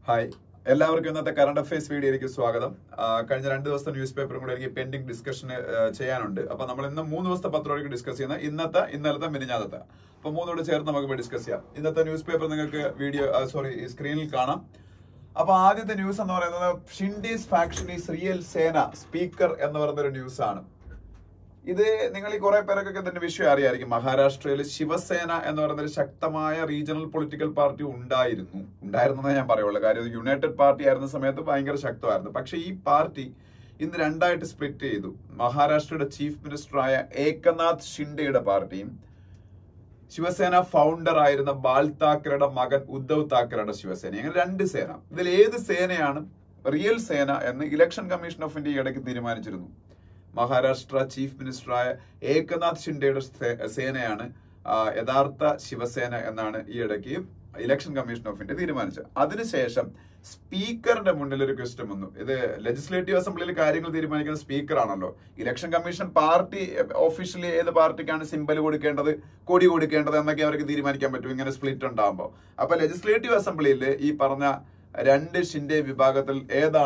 Hi, എല്ലാവർക്കും ഇന്നത്തെ current affairs വീഡിയോയിലേക്ക് സ്വാഗതം. കഴിഞ്ഞ 2 ദിവസത്തെ ന്യൂസ് പേപ്പറും കൂടെ എനിക്ക് പെൻഡിങ് ഡിസ്കഷൻ ചെയ്യാനുണ്ട്. അപ്പൊ നമ്മൾ ഇന്ന് 3 ദിവസത്തെ പത്രമായിരിക്കും ഡിസ്കസ് ചെയ്യുന്നത്. ഇന്നലത്തെ മിനിഞ്ഞാലത്തെ. അപ്പൊ മൂന്നോട് ചേർത്ത് നമുക്ക് ഡിസ്കസ് ചെയ്യാം. ഇന്നത്തെ ന്യൂസ് പേപ്പർ നിങ്ങൾക്ക് സ്ക്രീനിൽ കാണാം. അപ്പൊ ആദ്യത്തെ ന്യൂസ് എന്ന് പറയുന്നത് Shinde's faction is real Sena speaker എന്ന് പറയുന്നൊരു ന്യൂസ് ആണ്. ഇത് നിങ്ങൾ ഈ കുറെ പേരൊക്കെ ഇതിന്റെ വിഷയം അറിയായിരിക്കും. മഹാരാഷ്ട്രയിൽ ശിവസേന എന്ന് പറയുന്ന ഒരു ശക്തമായ റീജിയണൽ പൊളിറ്റിക്കൽ പാർട്ടി ഉണ്ടായിരുന്നേ ഞാൻ പറയുള്ളൂ. കാര്യം യുണൈറ്റഡ് പാർട്ടി ആയിരുന്ന സമയത്ത് ഭയങ്കര ശക്തമായിരുന്നു. പക്ഷെ ഈ പാർട്ടി ഇന്ന് രണ്ടായിട്ട് സ്പ്ലിറ്റ് ചെയ്തു. മഹാരാഷ്ട്രയുടെ ചീഫ് മിനിസ്റ്ററായ ഏകനാഥ് ഷിൻഡെയുടെ പാർട്ടിയും ശിവസേന ഫൗണ്ടർ ആയിരുന്ന ബാൽ താക്കറയുടെ മകൻ ഉദ്ധവ് താക്കറയുടെ ശിവസേന. അങ്ങനെ 2 സേന. ഇതിൽ ഏത് സേനയാണ് റിയൽ സേന എന്ന് ഇലക്ഷൻ കമ്മീഷൻ ഓഫ് ഇന്ത്യ ഇടയ്ക്ക് തീരുമാനിച്ചിരുന്നു. മഹാരാഷ്ട്ര ചീഫ് മിനിസ്റ്ററായ ഏകനാഥ് ഷിൻഡെയുടെ സേനയാണ് യഥാർത്ഥ ശിവസേന എന്നാണ് ഈ ഇടയ്ക്ക് ഇലക്ഷൻ കമ്മീഷൻ ഓഫ് ഇന്ത്യ തീരുമാനിച്ചത്. അതിനുശേഷം സ്പീക്കറിന്റെ മുന്നിൽ ഒരു ക്വസ്റ്റ്യൻ വന്നു. ഇത് ലെജിസ്ലേറ്റീവ് അസംബ്ലിയിൽ കാര്യങ്ങൾ തീരുമാനിക്കുന്ന സ്പീക്കർ ആണല്ലോ. ഇലക്ഷൻ കമ്മീഷൻ പാർട്ടി ഒഫീഷ്യലി ഏത് പാർട്ടിക്കാണ് സിമ്പൽ കൊടുക്കേണ്ടത്, കൊടി കൊടുക്കേണ്ടത് എന്നൊക്കെ അവർക്ക് തീരുമാനിക്കാൻ പറ്റും ഇങ്ങനെ സ്പ്ലിറ്റ് ഉണ്ടാകുമ്പോൾ. അപ്പൊ ലെജിസ്ലേറ്റീവ് അസംബ്ലിയിൽ ഈ പറഞ്ഞ 2 ഷിൻഡെ വിഭാഗത്തിൽ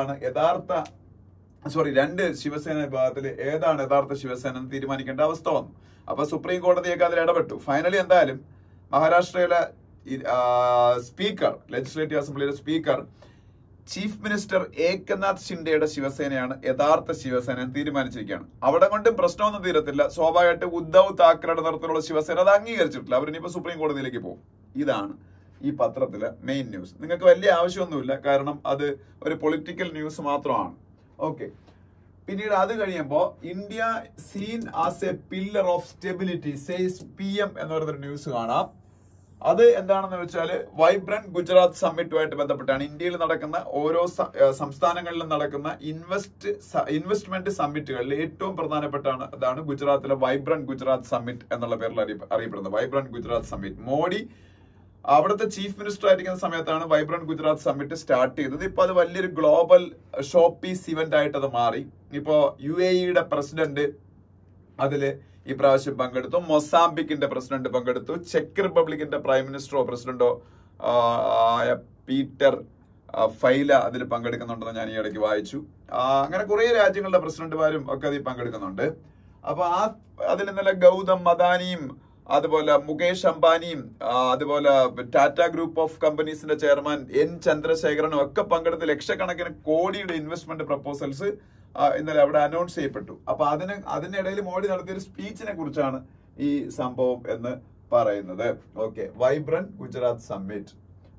രണ്ട് ശിവസേന വിഭാഗത്തിൽ ഏതാണ് യഥാർത്ഥ ശിവസേന എന്ന് തീരുമാനിക്കേണ്ട അവസ്ഥ വന്നു. അപ്പൊ സുപ്രീം കോടതിയൊക്കെ അതിൽ ഇടപെട്ടു. ഫൈനലി എന്തായാലും മഹാരാഷ്ട്രയിലെ സ്പീക്കർ, ലെജിസ്ലേറ്റീവ് അസംബ്ലിയിലെ സ്പീക്കർ ചീഫ് മിനിസ്റ്റർ ഏകനാഥ് ഷിൻഡെയുടെ ശിവസേനയാണ് യഥാർത്ഥ ശിവസേന എന്ന് തീരുമാനിച്ചിരിക്കുകയാണ്. അവിടെ കൊണ്ടും പ്രശ്നമൊന്നും തീരത്തില്ല. സ്വാഭാവികമായിട്ട് ഉദ്ധവ് താക്കറയുടെ നേതൃത്വത്തിലുള്ള ശിവസേന അത് അംഗീകരിച്ചിട്ടില്ല. അവരിനിപ്പോ സുപ്രീം കോടതിയിലേക്ക് പോകും. ഇതാണ് ഈ പത്രത്തിലെ മെയിൻ ന്യൂസ്. നിങ്ങൾക്ക് വലിയ ആവശ്യമൊന്നുമില്ല, കാരണം അത് ഒരു പൊളിറ്റിക്കൽ ന്യൂസ് മാത്രമാണ്. ഓക്കെ, പിന്നീട് അത് കഴിയുമ്പോൾ India seen as a pillar of stability says PM എന്ന് പറയുന്നൊരു ന്യൂസ് കാണാം. അത് എന്താണെന്ന് വെച്ചാൽ വൈബ്രന്റ് ഗുജറാത്ത് സമ്മിറ്റുമായിട്ട് ബന്ധപ്പെട്ടാണ്. ഇന്ത്യയിൽ നടക്കുന്ന ഓരോ സംസ്ഥാനങ്ങളിലും നടക്കുന്ന ഇൻവെസ്റ്റ്മെന്റ് സമ്മിറ്റുകളിൽ ഏറ്റവും പ്രധാനപ്പെട്ടാണ് അതാണ് ഗുജറാത്തിലെ വൈബ്രന്റ് ഗുജറാത്ത് സമ്മിറ്റ് എന്നുള്ള പേരിൽ അറിയപ്പെടുന്നത്. വൈബ്രന്റ് ഗുജറാത്ത് സമ്മിറ്റ് മോഡി അവിടുത്തെ ചീഫ് മിനിസ്റ്റർ ആയിരിക്കുന്ന സമയത്താണ് വൈബ്രന്റ് ഗുജറാത്ത് സമ്മിറ്റ് സ്റ്റാർട്ട് ചെയ്തത്. ഇപ്പൊ അത് വലിയൊരു ഗ്ലോബൽ ഷോ പീസ് ഇവന്റ് ആയിട്ട് അത് മാറി. ഇപ്പോ UAEയുടെ പ്രസിഡന്റ് അതില് ഈ പ്രാവശ്യം പങ്കെടുത്തു. മൊസാംബിക്കിന്റെ പ്രസിഡന്റ് പങ്കെടുത്തു. ചെക്ക് റിപ്പബ്ലിക്കിന്റെ പ്രൈം മിനിസ്റ്ററോ പ്രസിഡന്റോ ആയ പീറ്റർ ഫൈല അതിൽ പങ്കെടുക്കുന്നുണ്ടെന്ന് ഞാൻ ഈ ഇടയ്ക്ക് വായിച്ചു. അങ്ങനെ കുറെ രാജ്യങ്ങളുടെ പ്രസിഡന്റുമാരും ഒക്കെ അതിൽ പങ്കെടുക്കുന്നുണ്ട്. അപ്പൊ അതിൽ ഇന്നലെ ഗൗതം അദാനിയും അതുപോലെ മുകേഷ് അംബാനിയും അതുപോലെ ടാറ്റ ഗ്രൂപ്പ് ഓഫ് കമ്പനീസിന്റെ ചെയർമാൻ N ചന്ദ്രശേഖരനും ഒക്കെ പങ്കെടുത്ത് ലക്ഷക്കണക്കിന് കോടിയുടെ ഇൻവെസ്റ്റ്മെന്റ് പ്രപ്പോസൽസ് ഇന്നലെ അവിടെ അനൗൺസ് ചെയ്യപ്പെട്ടു. അപ്പൊ അതിനിടയിൽ മോഡി നടത്തിയൊരു സ്പീച്ചിനെ കുറിച്ചാണ് ഈ സംഭവം എന്ന് പറയുന്നത്. Okay, vibrant Gujarat summit.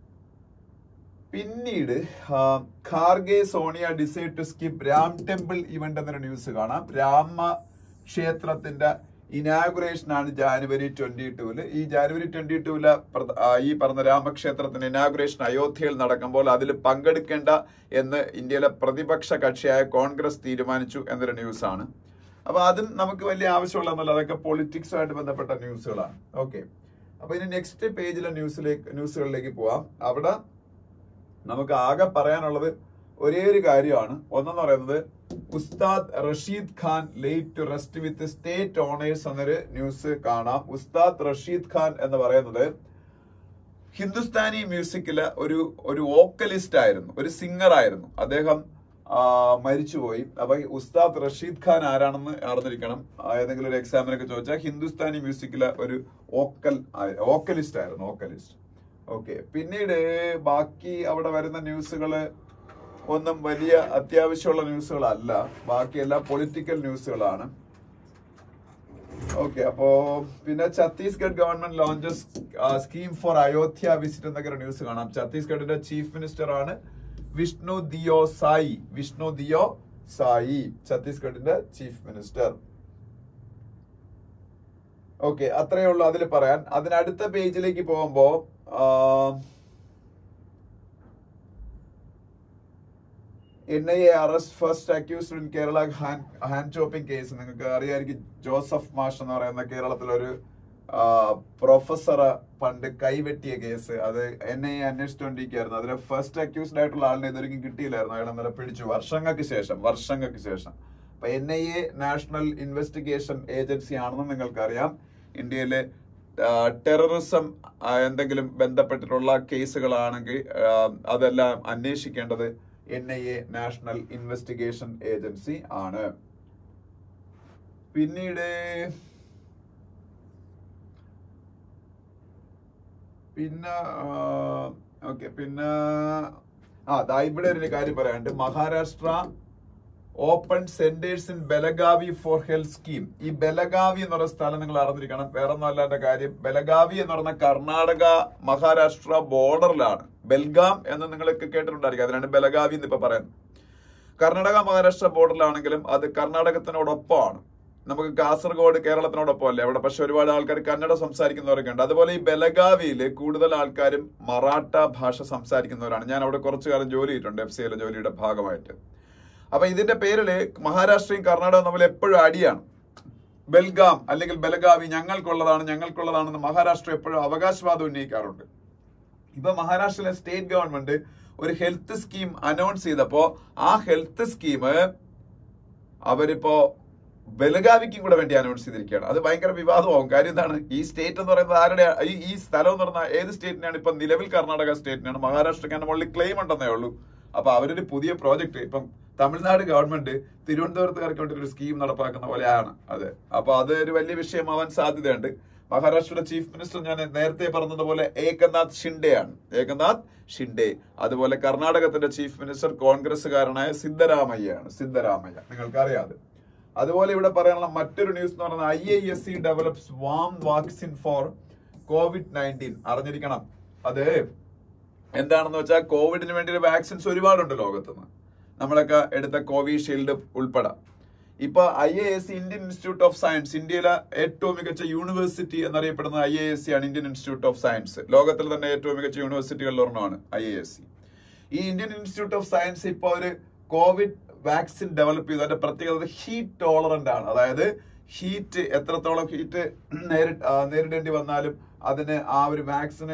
പിന്നീട് Kharge Sonia decide to skip Ram temple event എന്നൊരു ന്യൂസ് കാണാം. രാമക്ഷേത്രത്തിന്റെ ഇനാഗുറേഷൻ ആണ് ജാനുവരി 22. ഈ ജാനുവരി 22 ഈ പറഞ്ഞ രാമക്ഷേത്രത്തിന്റെ ഇനാഗുറേഷൻ അയോധ്യയിൽ നടക്കുമ്പോൾ അതിൽ പങ്കെടുക്കേണ്ട എന്ന് ഇന്ത്യയിലെ പ്രതിപക്ഷ കക്ഷിയായ കോൺഗ്രസ് തീരുമാനിച്ചു എന്നൊരു ന്യൂസ് ആണ്. അപ്പൊ അതും നമുക്ക് വലിയ ആവശ്യമുള്ളതല്ല, അതൊക്കെ പൊളിറ്റിക്സുമായിട്ട് ബന്ധപ്പെട്ട ന്യൂസുകളാണ്. ഓക്കെ, അപ്പൊ ഇനി നെക്സ്റ്റ് പേജിലെ ന്യൂസുകളിലേക്ക് പോവാം. അവിടെ നമുക്ക് ആകെ പറയാനുള്ളത് ഒരേ ഒരു കാര്യമാണ്. ഒന്നെന്ന് പറയുന്നത് Ustad Rashid Khan laid to rest with state honours എന്നൊരു ന്യൂസ് കാണാം. ഉസ്താദ് റഷീദ് ഖാൻ എന്ന് പറയുന്നത് ഹിന്ദുസ്ഥാനി മ്യൂസിക്കിലെ ഒരു വോക്കലിസ്റ്റ് ആയിരുന്നു, ഒരു സിംഗർ ആയിരുന്നു. അദ്ദേഹം മരിച്ചുപോയി. അപ്പൊ ഉസ്താദ് റഷീദ് ഖാൻ ആരാണെന്ന് അറിഞ്ഞിരിക്കണം. ഏതെങ്കിലും ഒരു എക്സാമിനൊക്കെ ചോദിച്ചാൽ ഹിന്ദുസ്ഥാനി മ്യൂസിക്കിലെ ഒരു വോക്കലിസ്റ്റ് ആയിരുന്നു, വോക്കലിസ്റ്റ്. ഓക്കെ, പിന്നീട് ബാക്കി അവിടെ വരുന്ന ന്യൂസുകള് ഒന്നും വലിയ അത്യാവശ്യമുള്ള ന്യൂസുകളല്ല. ബാക്കിയെല്ലാം പൊളിറ്റിക്കൽ ന്യൂസുകളാണ്. ഓക്കെ, അപ്പോ പിന്നെ Chhattisgarh government launches scheme for Ayodhya visit എന്നൊക്കെ ന്യൂസ് കാണാം. ഛത്തീസ്ഗഡിന്റെ ചീഫ് മിനിസ്റ്റർ ആണ് വിഷ്ണു ദിയോ സായി, ഛത്തീസ്ഗഡിന്റെ ചീഫ് മിനിസ്റ്റർ. ഓക്കെ, അത്രയേ ഉള്ളൂ അതിൽ പറയാൻ. അതിനടുത്ത പേജിലേക്ക് പോകുമ്പോ NIA arrest first accused in Kerala hand chopping case. നിങ്ങൾക്ക് അറിയാമായിരിക്കും, ജോസഫ് മാഷ് എന്ന് പറയുന്ന കേരളത്തിലൊരു പ്രൊഫസറെ പണ്ട് കൈവെട്ടിയ കേസ്. അത് NIA അന്വേഷിച്ചുകൊണ്ടിരിക്കുകയായിരുന്നു. അതിലെ ഫസ്റ്റ് അക്യൂസ്ഡ് ആയിട്ടുള്ള ആളിനെ ഇതുവരെയും കിട്ടിയില്ലായിരുന്നു. അയാളെ ഇന്നലെ പിടിച്ചു, വർഷങ്ങൾക്ക് ശേഷം. അപ്പൊ NIA നാഷണൽ ഇൻവെസ്റ്റിഗേഷൻ ഏജൻസി ആണെന്ന് നിങ്ങൾക്കറിയാം. ഇന്ത്യയിലെ ടെററിസം എന്തെങ്കിലും ബന്ധപ്പെട്ടിട്ടുള്ള കേസുകളാണെങ്കിൽ അതെല്ലാം അന്വേഷിക്കേണ്ടത് NIA നാഷണൽ ഇൻവെസ്റ്റിഗേഷൻ ഏജൻസി ആണ്. പിന്നീട് ഇവിടെ ഒരു കാര്യം പറയാനുണ്ട്. Maharashtra open centres in Belagavi for health scheme. ഈ ബെലഗാവി എന്ന് പറയുന്ന സ്ഥലം നിങ്ങൾ അറിഞ്ഞിരിക്കണം. വേറെ ഒന്നും അല്ലാത്ത കാര്യം, ബെലഗാവി എന്ന് പറയുന്ന കർണാടക മഹാരാഷ്ട്ര ബോർഡറിലാണ്. ബെൽഗാം എന്ന് നിങ്ങൾക്ക് കേട്ടിട്ടുണ്ടായിരിക്കും, അതിനാണ് ബെലഗാവി എന്ന് ഇപ്പൊ പറയുന്നത്. കർണാടക മഹാരാഷ്ട്ര ബോർഡറിലാണെങ്കിലും അത് കർണാടകത്തിനോടൊപ്പമാണ്. നമുക്ക് കാസർഗോഡ് കേരളത്തിനോടൊപ്പം അല്ലേ അവിടെ, പക്ഷെ ഒരുപാട് ആൾക്കാർ കന്നഡ സംസാരിക്കുന്നവരൊക്കെ ഉണ്ട്. അതുപോലെ ഈ ബെലഗാവിയിൽ കൂടുതൽ ആൾക്കാരും മറാഠ ഭാഷ സംസാരിക്കുന്നവരാണ്. ഞാൻ അവിടെ കുറച്ചു കാലം ജോലി ചെയ്തിട്ടുണ്ട്, FCIയിലെ ജോലിയുടെ ഭാഗമായിട്ട്. അപ്പൊ ഇതിന്റെ പേരില് മഹാരാഷ്ട്രയും കർണാടകവും തമ്മിൽ എപ്പോഴും അടിയാണ്. ബെൽഗാം അല്ലെങ്കിൽ ബെലഗാവി ഞങ്ങൾക്കുള്ളതാണെന്ന് മഹാരാഷ്ട്ര എപ്പോഴും അവകാശവാദം ഉന്നയിക്കാറുണ്ട്. ഇപ്പൊ മഹാരാഷ്ട്രയിലെ സ്റ്റേറ്റ് ഗവൺമെന്റ് ഒരു ഹെൽത്ത് സ്കീം അനൗൺസ് ചെയ്തപ്പോ ആ ഹെൽത്ത് സ്കീം അവരിപ്പോ ബെലഗാവിക്കും കൂടെ വേണ്ടി അനൗൺസ് ചെയ്തിരിക്കുകയാണ്. അത് ഭയങ്കര വിവാദമാവും. കാര്യം എന്താണ്, ഈ സ്റ്റേറ്റ് എന്ന് പറയുന്നത് ആരുടെ, ഈ സ്ഥലം എന്ന് പറഞ്ഞാൽ ഏത് സ്റ്റേറ്റിനാണ്? ഇപ്പൊ നിലവിൽ കർണാടക സ്റ്റേറ്റിനാണ്. മഹാരാഷ്ട്രക്കാരുടെ മുകളിൽ ക്ലെയിം ഉണ്ടെന്നേ ഉള്ളൂ. അപ്പൊ അവരൊരു പുതിയ പ്രോജക്ട് ഇപ്പം തമിഴ്നാട് ഗവൺമെന്റ് തിരുവനന്തപുരത്തുകാർക്ക് വേണ്ടി ഒരു സ്കീം നടപ്പാക്കുന്ന പോലെയാണ് അത്. അപ്പൊ അത് ഒരു വലിയ വിഷയമാവാൻ സാധ്യതയുണ്ട്. മഹാരാഷ്ട്രയുടെ ചീഫ് മിനിസ്റ്റർ ഞാൻ നേരത്തെ പറഞ്ഞതുപോലെ ഏകനാഥ് ഷിൻഡെ. അതുപോലെ കർണാടകത്തിന്റെ ചീഫ് മിനിസ്റ്റർ കോൺഗ്രസ്സുകാരനായ സിദ്ധരാമയ്യ നിങ്ങൾക്കറിയാതെ. അതുപോലെ ഇവിടെ പറയാനുള്ള മറ്റൊരു ന്യൂസ് എന്ന് പറയുന്നത് IISc develops warm vaccine for COVID-19. അറിഞ്ഞിരിക്കണം. അത് എന്താണെന്ന് വെച്ചാൽ കോവിഡിന് വേണ്ടി വാക്സിൻസ് ഒരുപാടുണ്ട് ലോകത്തുനിന്ന്. നമ്മളൊക്കെ എടുത്ത കോവിഷീൽഡ് ഉൾപ്പെടെ. ഇപ്പൊ IISc Indian institute of science, ഇന്ത്യയിലെ ഏറ്റവും മികച്ച യൂണിവേഴ്സിറ്റി എന്നറിയപ്പെടുന്ന IISc ആണ്. ഇന്ത്യൻ ഇൻസ്റ്റിറ്റ്യൂട്ട് ഓഫ് സയൻസ് ലോകത്തിൽ തന്നെ ഏറ്റവും മികച്ച യൂണിവേഴ്സിറ്റികളിൽ ഒരെണ്ണമാണ് IISc. ഈ ഇന്ത്യൻ ഇൻസ്റ്റിറ്റ്യൂട്ട് ഓഫ് സയൻസ് ഇപ്പൊ ഒരു കോവിഡ് വാക്സിൻ ഡെവലപ്പ് ചെയ്തു. അതിന്റെ പ്രത്യേകത ഹീറ്റ് ടോളറന്റ് ആണ്. അതായത് ഹീറ്റ്, എത്രത്തോളം ഹീറ്റ് നേരിടേണ്ടി വന്നാലും അതിന് ആ ഒരു വാക്സിന്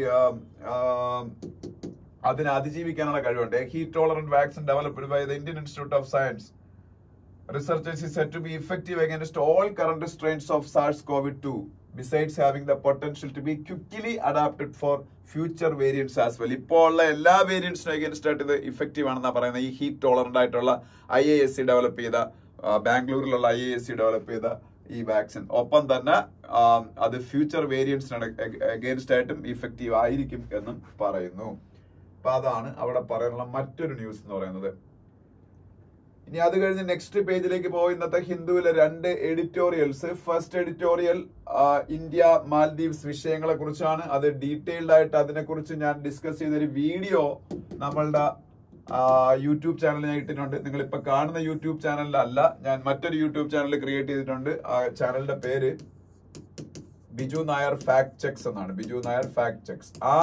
അതിനെ അതിജീവിക്കാനുള്ള കഴിവുണ്ട്. Heat tolerant vaccine developed by the Indian institute of science researchers is said to be effective against all current strains of SARS-CoV-2 besides having the potential to be quickly adapted for future variants as well. ഇപ്പോൾ ഉള്ള എല്ലാ വേരിയൻസിനും against ആയിട്ട് ഇത് effective ആണെന്നാ പറയുന്നത്. ഈ heat tolerant ആയിട്ടുള്ള IISc develop ചെയ്ത, ബാംഗ്ലൂരിലുള്ള IISc ഡെവലപ്പ് ചെയ്ത ഈ വാക്സിൻ, ഒപ്പം തന്നെ അത് ഫ്യൂച്ചർ വേരിയൻസിനാണ് അഗേൻസ്റ്റ് ആയിട്ടും ഇഫക്റ്റീവ് ആയിരിക്കും എന്നും പറയുന്നു. അപ്പൊ അതാണ് അവിടെ പറയാനുള്ള മറ്റൊരു ന്യൂസ് എന്ന് പറയുന്നത്. ഇനി അത് കഴിഞ്ഞ് നെക്സ്റ്റ് പേജിലേക്ക് പോയി ഇന്നത്തെ ഹിന്ദുവിലെ 2 editorials. First editorial India Maldives വിഷയങ്ങളെ കുറിച്ചാണ്. അത് ഡീറ്റെയിൽഡ് ആയിട്ട് അതിനെക്കുറിച്ച് ഞാൻ ഡിസ്കസ് ചെയ്തൊരു വീഡിയോ നമ്മളുടെ യൂട്യൂബ് ചാനലിൽ ഞാൻ ഇട്ടിട്ടുണ്ട്. നിങ്ങൾ ഇപ്പൊ കാണുന്ന യൂട്യൂബ് ചാനലിലല്ല, ഞാൻ മറ്റൊരു യൂട്യൂബ് ചാനൽ ക്രിയേറ്റ് ചെയ്തിട്ടുണ്ട്. ആ ചാനലിന്റെ പേര് ബിജു നായർ ഫാക്ട് ചെക്സ് എന്നാണ്. Biju Nair fact checks. ആ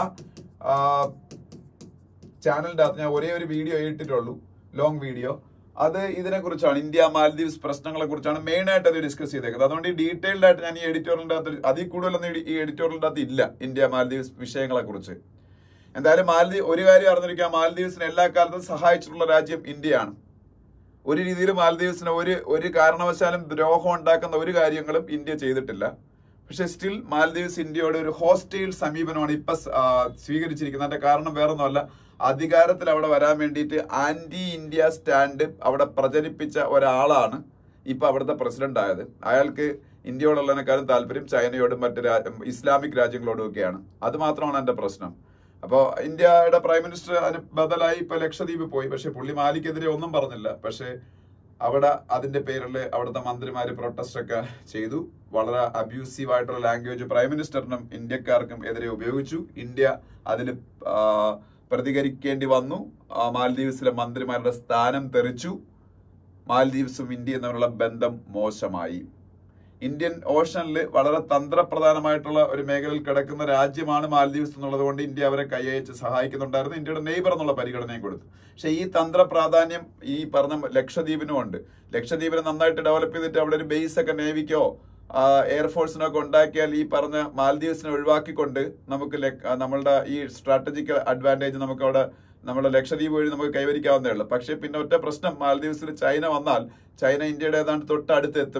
ചാനലിന്റെ അകത്ത് ഞാൻ ഒരേ ഒരു വീഡിയോ ഇട്ടിട്ടുള്ളൂ, ലോങ് വീഡിയോ. അത് ഇതിനെ കുറിച്ചാണ്, ഇന്ത്യ മാൽദീവ്സ് പ്രശ്നങ്ങളെ കുറിച്ചാണ് മെയിൻ ആയിട്ട് അത് ഡിസ്കസ് ചെയ്തേക്കുന്നത്. അതുകൊണ്ട് ഈ ഡീറ്റെയിൽഡ് ആയിട്ട് ഞാൻ ഈ എഡിറ്റോറിയലിന്റെ അകത്ത്, അതിൽ കൂടുതലൊന്നും ഈ എഡിറ്റോറിയലിന്റെ അകത്ത് ഇല്ല ഇന്ത്യ മാൽദീവ്സ് വിഷയങ്ങളെ കുറിച്ച്. എന്തായാലും ഒരു കാര്യം അറിഞ്ഞിരിക്കുക, മാൽദീവ്സിനെ എല്ലാ കാലത്തും സഹായിച്ചിട്ടുള്ള രാജ്യം ഇന്ത്യയാണ്. ഒരു രീതിയിൽ മാൽദീവ്സിന് ഒരു കാരണവശാലും ദ്രോഹം ഉണ്ടാക്കുന്ന ഒരു കാര്യങ്ങളും ഇന്ത്യ ചെയ്തിട്ടില്ല. പക്ഷെ സ്റ്റിൽ മാൽദീവ്സ് ഇന്ത്യയോട് ഒരു ഹോസ്റ്റൈൽ സമീപനമാണ് ഇപ്പൊ സ്വീകരിച്ചിരിക്കുന്നത്. അതിന്റെ കാരണം വേറൊന്നുമല്ല, അധികാരത്തിൽ അവിടെ വരാൻ വേണ്ടിയിട്ട് ആന്റി ഇന്ത്യ സ്റ്റാൻഡ് അവിടെ പ്രചരിപ്പിച്ച ഒരാളാണ് ഇപ്പൊ അവിടുത്തെ പ്രസിഡന്റ് ആയത്. അയാൾക്ക് ഇന്ത്യയോടുള്ളതിനേക്കാളും താല്പര്യം ചൈനയോടും മറ്റ് ഇസ്ലാമിക് രാജ്യങ്ങളോടും ഒക്കെയാണ്. അത് മാത്രമാണ് എന്റെ പ്രശ്നം. അപ്പോ ഇന്ത്യയുടെ പ്രൈം മിനിസ്റ്റർ അതിന് ബദലായി ഇപ്പൊ ലക്ഷദ്വീപ് പോയി. പക്ഷെ പുള്ളി മാലിക്കെതിരെ ഒന്നും പറഞ്ഞില്ല. പക്ഷെ അവിടെ അതിന്റെ പേരിൽ അവിടുത്തെ മന്ത്രിമാര് പ്രൊട്ടസ്റ്റ് ഒക്കെ ചെയ്തു. വളരെ അബ്യൂസീവ് ആയിട്ടുള്ള ലാംഗ്വേജ് പ്രൈം മിനിസ്റ്ററിനും ഇന്ത്യക്കാർക്കും എതിരെ ഉപയോഗിച്ചു. ഇന്ത്യ അതിൽ പ്രതികരിക്കേണ്ടി വന്നു. മാൽദീവ്സിലെ മന്ത്രിമാരുടെ സ്ഥാനം തെറിച്ചു. മാൽദീവ്സും ഇന്ത്യയും തമ്മിലുള്ള ബന്ധം മോശമായി. ഇന്ത്യൻ ഓഷനിൽ വളരെ തന്ത്രപ്രധാനമായിട്ടുള്ള ഒരു മേഖലയിൽ കിടക്കുന്ന രാജ്യമാണ് മാൽദീവ്സ് എന്നുള്ളത് കൊണ്ട് ഇന്ത്യ അവരെ കൈയച്ച് സഹായിക്കുന്നുണ്ടായിരുന്നു. ഇന്ത്യയുടെ നെയ്ബർ എന്നുള്ള പരിഗണനയും കൊടുത്തു. പക്ഷെ ഈ തന്ത്ര പ്രാധാന്യം ഈ പറഞ്ഞ ലക്ഷദ്വീപിനും ഉണ്ട്. ലക്ഷദ്വീപിനെ നന്നായിട്ട് ഡെവലപ്പ് ചെയ്തിട്ട് അവിടെ ഒരു ബേസ് ഒക്കെ നേവിക്കോ എയർഫോഴ്സിനൊക്കെ ഉണ്ടാക്കിയാൽ ഈ പറഞ്ഞ മാൽദീവ്സിനെ ഒഴിവാക്കിക്കൊണ്ട് നമുക്ക് നമ്മളുടെ ഈ സ്ട്രാറ്റജിക് അഡ്വാൻറ്റേജ് നമുക്ക് അവിടെ നമ്മുടെ ലക്ഷദ്വീപ് വഴി നമുക്ക് കൈവരിക്കാവുന്നേ ഉള്ളൂ. പക്ഷെ പിന്നെ ഒറ്റ പ്രശ്നം, മാൽദീവ്സിൽ ചൈന വന്നാൽ ചൈന ഇന്ത്യയുടെ ഏതാണ്ട് തൊട്ടടുത്ത് എത്തും.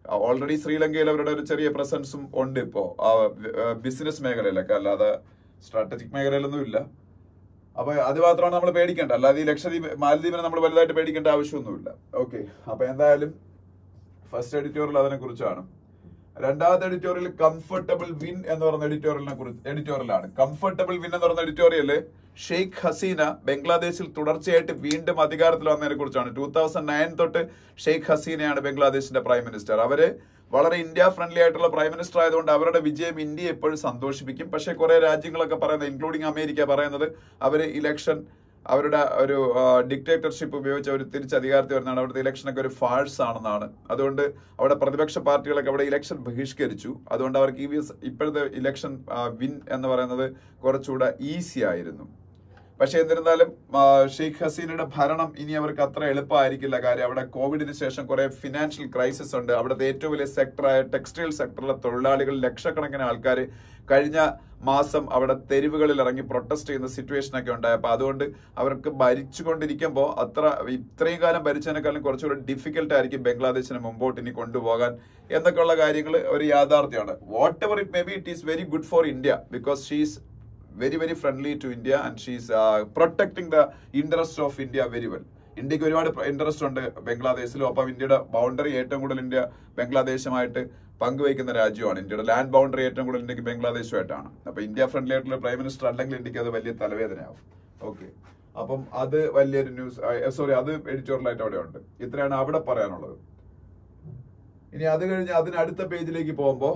ഓൾറെഡി ശ്രീലങ്കയിൽ അവരുടെ ഒരു ചെറിയ പ്രസൻസും ഉണ്ട് ഇപ്പോ ബിസിനസ് മേഖലയിലൊക്കെ, അല്ലാതെ സ്ട്രാറ്റജിക് മേഖലയിലൊന്നും ഇല്ല. അപ്പൊ അത് മാത്രമാണ് നമ്മൾ പേടിക്കേണ്ട, അല്ലാതെ ഈ ലക്ഷദ്വീപ് മാലദ്വീപിനെ നമ്മൾ വലുതായിട്ട് പേടിക്കേണ്ട ആവശ്യമൊന്നുമില്ല. ഓക്കെ, അപ്പൊ എന്തായാലും ഫസ്റ്റ് എഡിറ്റോറിയൽ അതിനെ കുറിച്ചാണ്. രണ്ടാമത്തെ എഡിറ്റോറിയൽ കംഫർട്ടബിൾ വിൻ എന്ന് പറയുന്ന എഡിറ്റോറിയലാണ്. കംഫർട്ടബിൾ വിൻ എന്ന് പറയുന്ന എഡിറ്റോറിയല് ഷെയ്ഖ് ഹസീന ബംഗ്ലാദേശിൽ തുടർച്ചയായിട്ട് വീണ്ടും അധികാരത്തിൽ വന്നതിനെ കുറിച്ചാണ്. 2009 തൊട്ട് ഷെയ്ഖ് ഹസീനയാണ് ബംഗ്ലാദേശിന്റെ പ്രൈം മിനിസ്റ്റർ. അവര് വളരെ ഇന്ത്യ ഫ്രണ്ട്ലി ആയിട്ടുള്ള പ്രൈം മിനിസ്റ്റർ ആയതുകൊണ്ട് അവരുടെ വിജയം ഇന്ത്യയെ എപ്പോഴും സന്തോഷിപ്പിക്കും. പക്ഷെ കുറെ രാജ്യങ്ങളൊക്കെ പറയുന്നത്, ഇൻക്ലൂഡിങ് അമേരിക്ക പറയുന്നത്, അവര് ഇലക്ഷൻ അവരുടെ ഒരു ഡിക്റ്റേറ്റർഷിപ്പ് ഉപയോഗിച്ച് അവർ തിരിച്ച് അധികാരത്തിൽ വരുന്നതാണ്, അവിടുത്തെ ഇലക്ഷനൊക്കെ ഒരു ഫാൾസ് ആണെന്നാണ്. അതുകൊണ്ട് അവിടെ പ്രതിപക്ഷ പാർട്ടികളൊക്കെ അവിടെ ഇലക്ഷൻ ബഹിഷ്കരിച്ചു. അതുകൊണ്ട് അവർക്ക് ഇപ്പോഴത്തെ ഇലക്ഷൻ വിൻ എന്ന് പറയുന്നത് കുറച്ചുകൂടെ ഈസി ആയിരുന്നു. പക്ഷെ എന്നിരുന്നാലും ഷെയ്ഖ് ഹസീനയുടെ ഭരണം ഇനി അവർക്ക് അത്ര എളുപ്പമായിരിക്കില്ല. കാര്യം അവിടെ കോവിഡിന് ശേഷം കുറെ ഫിനാൻഷ്യൽ ക്രൈസിസ് ഉണ്ട്. അവിടുത്തെ ഏറ്റവും വലിയ സെക്ടറായ ടെക്സ്റ്റൈൽ സെക്ടറിലെ തൊഴിലാളികൾ ലക്ഷക്കണക്കിന് ആൾക്കാർ കഴിഞ്ഞ മാസം അവിടെ തെരുവുകളിൽ ഇറങ്ങി പ്രൊട്ടസ്റ്റ് ചെയ്യുന്ന സിറ്റുവേഷൻ ഒക്കെ ഉണ്ടായി. അപ്പൊ അതുകൊണ്ട് അവർക്ക് ഭരിച്ചുകൊണ്ടിരിക്കുമ്പോൾ ഇത്രയും കാലം ഭരിച്ചതിനേക്കാളും കുറച്ചുകൂടി ഡിഫിക്കൽട്ട് ആയിരിക്കും ബംഗ്ലാദേശിനെ മുമ്പോട്ട് ഇനി കൊണ്ടുപോകാൻ എന്നൊക്കെയുള്ള കാര്യങ്ങൾ ഒരു യാഥാർത്ഥ്യമാണ്. Whatever it may be, it is very good for India because she's very friendly to India and she's protecting the interests of India very well. ഇന്ത്യക്ക് ഒരുപാട് ഇൻട്രസ്റ്റ് ഉണ്ട് ബംഗ്ലാദേശിലും. അപ്പം ഇന്ത്യയുടെ ബൗണ്ടറി ഏറ്റവും കൂടുതൽ ഇന്ത്യ ബംഗ്ലാദേശുമായിട്ട് പങ്കുവയ്ക്കുന്ന രാജ്യമാണ്. ഇന്ത്യയുടെ ലാൻഡ് ബൗണ്ടറി ഏറ്റവും കൂടുതൽ ഇന്ത്യക്ക് ബംഗ്ലാദേശുമായിട്ടാണ്. അപ്പൊ ഇന്ത്യ ഫ്രണ്ട്ലി ആയിട്ടുള്ള പ്രൈം മിനിസ്റ്റർ അല്ലെങ്കിൽ ഇന്ത്യക്ക് അത് വലിയ തലവേദനയാവും. ഓക്കെ, അപ്പം അത് വലിയൊരു ന്യൂസ്, അത് എഡിറ്റോറിയലായിട്ട് അവിടെ ഉണ്ട്. ഇത്രയാണ് അവിടെ പറയാനുള്ളത്. ഇനി അത് കഴിഞ്ഞ് അതിനടുത്ത പേജിലേക്ക് പോകുമ്പോ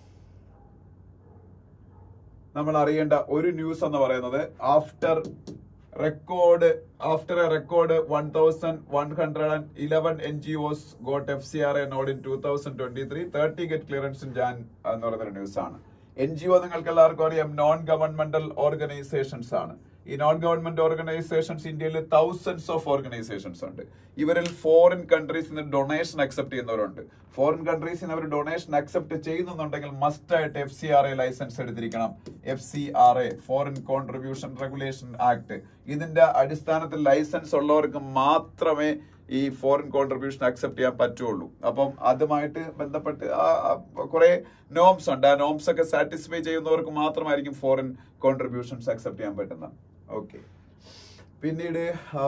നമ്മൾ അറിയേണ്ട ഒരു ന്യൂസ് എന്ന് പറയുന്നത് after a record 1111 NGOs got FCRA node in 2023, 30 get clearance in Jan എന്ന് പറയുന്ന ന്യൂസ് ആണ്. NGO നിങ്ങൾക്ക് എല്ലാവർക്കും അറിയാം, നോൺ ഗവൺമെന്റൽ ഓർഗനൈസേഷൻസ് ആണ്. ഈ നോൺ ഗവൺമെന്റ് ഓർഗനൈസേഷൻസ് ഇന്ത്യയിൽ തൗസൻഡ്സ് ഓഫ് ഓർഗനൈസേഷൻസ് ഉണ്ട്. ഇവരിൽ ഫോറിൻ കൺട്രീസിൽ നിന്ന് ഡൊണേഷൻ അക്സെപ്റ്റ് ചെയ്യുന്നവരുണ്ട്. ഫോറിൻ കൺട്രീസിൽ നിന്ന് അവർ ഡൊണേഷൻ അക്സെപ്റ്റ് ചെയ്യുന്നുണ്ടെങ്കിൽ മസ്റ്റ് ആയിട്ട് FCRA ലൈസൻസ് എടുത്തിരിക്കണം. FCRA, foreign contribution regulation act. ഇതിന്റെ അടിസ്ഥാനത്തിൽ ലൈസൻസ് ഉള്ളവർക്ക് മാത്രമേ ഈ ഫോറിൻ കോൺട്രിബ്യൂഷൻ അക്സെപ്റ്റ് ചെയ്യാൻ പറ്റുള്ളൂ. അപ്പം അതുമായിട്ട് ബന്ധപ്പെട്ട് കുറെ നോംസ് ഉണ്ട്. ആ നോംസ് ഒക്കെ സാറ്റിസ്ഫൈ ചെയ്യുന്നവർക്ക് മാത്രമായിരിക്കും ഫോറിൻ കോൺട്രിബ്യൂഷൻസ് അക്സെപ്റ്റ് ചെയ്യാൻ പറ്റുന്നത്. ഓക്കെ, പിന്നെ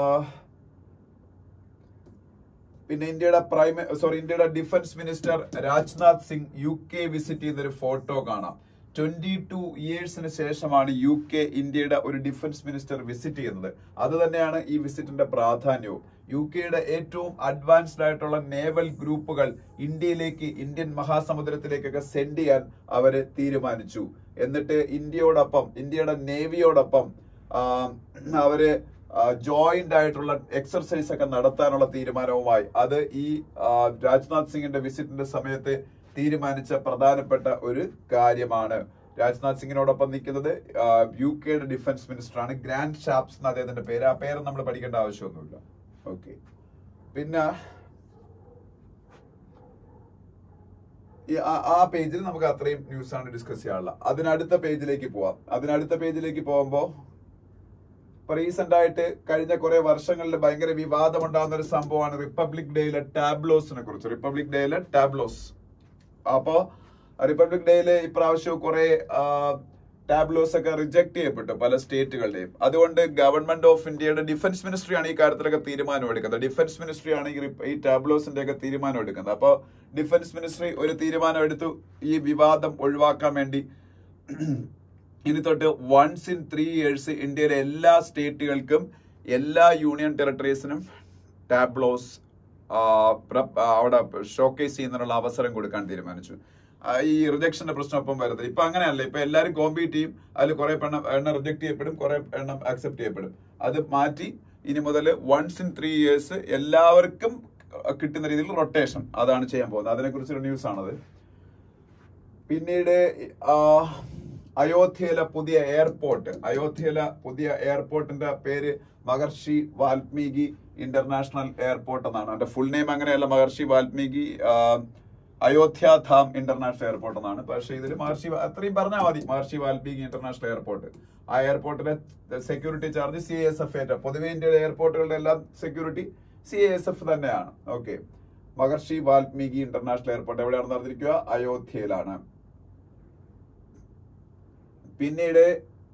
ഇന്ത്യയുടെ defence minister Rajnath Singh UK visit ചെയ്തൊരു ഫോട്ടോ കാണാം. 22 ഇയേഴ്സിന് ശേഷമാണ് UK ഇന്ത്യയുടെ ഒരു ഡിഫൻസ് മിനിസ്റ്റർ വിസിറ്റ് ചെയ്യുന്നത്. അത് തന്നെയാണ് ഈ വിസിറ്റിന്റെ പ്രാധാന്യവും. UKയുടെ ഏറ്റവും അഡ്വാൻസ്ഡ് ആയിട്ടുള്ള നേവൽ ഗ്രൂപ്പുകൾ ഇന്ത്യൻ മഹാസമുദ്രത്തിലേക്കൊക്കെ സെൻഡ് ചെയ്യാൻ അവര് തീരുമാനിച്ചു. എന്നിട്ട് ഇന്ത്യയുടെ നേവിയോടൊപ്പം അവര് ജോയിന്റ് ആയിട്ടുള്ള എക്സർസൈസ് ഒക്കെ നടത്താനുള്ള തീരുമാനവുമായി. അത് ഈ രാജ്നാഥ് സിംഗിന്റെ വിസിറ്റിന്റെ സമയത്ത് തീരുമാനിച്ച പ്രധാനപ്പെട്ട ഒരു കാര്യമാണ്. രാജ്നാഥ് സിംഗിനോടൊപ്പം നിൽക്കുന്നത് UKയുടെ ഡിഫൻസ് മിനിസ്റ്റർ ആണ്. ഗ്രാൻഡ് ഷാപ്സ് എന്ന അദ്ദേഹത്തിന്റെ പേര്. ആ പേര് നമ്മൾ പഠിക്കേണ്ട ആവശ്യമൊന്നുമില്ല. ഓക്കെ, പിന്നെ ആ പേജിൽ നമുക്ക് അത്രയും ന്യൂസ് ആണ് ഡിസ്കസ് ചെയ്യാനുള്ളത്. അതിനടുത്ത പേജിലേക്ക് പോകുമ്പോ റീസെന്റ് ആയിട്ട് കഴിഞ്ഞ കുറെ വർഷങ്ങളിൽ ഭയങ്കര വിവാദം ഉണ്ടാകുന്ന ഒരു സംഭവമാണ് റിപ്പബ്ലിക് ഡേയിലെ ടാബ്ലോസിനെ കുറിച്ച്. അപ്പോ റിപ്പബ്ലിക് ഡേയില് ഇപ്രാവശ്യം കുറെ ടാബ്ലോസ് ഒക്കെ റിജക്ട് ചെയ്യപ്പെട്ടു പല സ്റ്റേറ്റുകളുടെയും. അതുകൊണ്ട് ഗവൺമെന്റ് ഓഫ് ഇന്ത്യയുടെ ഡിഫൻസ് മിനിസ്ട്രിയാണ് ഈ കാര്യത്തിലൊക്കെ തീരുമാനം എടുക്കുന്നത്. ഡിഫൻസ് മിനിസ്ട്രിയാണ് ഈ ടാബ്ലോസിന്റെ ഒക്കെ തീരുമാനം എടുക്കുന്നത്. അപ്പൊ ഡിഫൻസ് മിനിസ്ട്രി ഒരു തീരുമാനം എടുത്തു, ഈ വിവാദം ഒഴിവാക്കാൻ വേണ്ടി ഇനി തൊട്ട് once in 3 years ഇന്ത്യയിലെ എല്ലാ സ്റ്റേറ്റുകൾക്കും എല്ലാ യൂണിയൻ ടെറിട്ടറീസിനും ടാബ്ലോസ് അവിടെ ഷോക്കേസ് ചെയ്യുന്നതിനുള്ള അവസരം കൊടുക്കാൻ തീരുമാനിച്ചു. ഈ റിജക്ഷന്റെ പ്രശ്നം ഒപ്പം വരുന്നത്. ഇപ്പൊ അങ്ങനെയല്ല. ഇപ്പൊ എല്ലാവരും കോമ്പീറ്റ് ചെയ്യും. അതിൽ കുറെ എണ്ണം റിജക്ട് ചെയ്യപ്പെടും, കുറെ എണ്ണം അക്സെപ്റ്റ് ചെയ്യപ്പെടും. അത് മാറ്റി ഇനി മുതൽ once in 3 years എല്ലാവർക്കും കിട്ടുന്ന രീതിയിൽ റൊട്ടേഷൻ അതാണ് ചെയ്യാൻ പോകുന്നത്. അതിനെക്കുറിച്ചൊരു ന്യൂസ് ആണത്. പിന്നീട് അയോധ്യയിലെ പുതിയ എയർപോർട്ടിന്റെ പേര് മഹർഷി വാൽമീകി ഇന്റർനാഷണൽ എയർപോർട്ട് എന്നാണ്. അതിന്റെ ഫുൾ നെയിം അങ്ങനെയല്ല, മഹർഷി വാൽമീകി അയോധ്യാധാം ഇന്റർനാഷണൽ എയർപോർട്ട് എന്നാണ്. പക്ഷേ ഇതിൽ അത്രയും പറഞ്ഞാൽ മതി, മഹർഷി വാൽമീകി ഇന്റർനാഷണൽ എയർപോർട്ട്. ആ എയർപോർട്ടിലെ സെക്യൂരിറ്റി ചാർജ് CASF ഏറ്റവും. പൊതുവെ ഇന്ത്യയുടെ എയർപോർട്ടുകളുടെ എല്ലാം സെക്യൂരിറ്റി CASF തന്നെയാണ്. Okay, Maharshi Valmiki international airport എവിടെയാണെന്ന് അറിഞ്ഞിരിക്കുക? അയോധ്യയിലാണ്. പിന്നീട്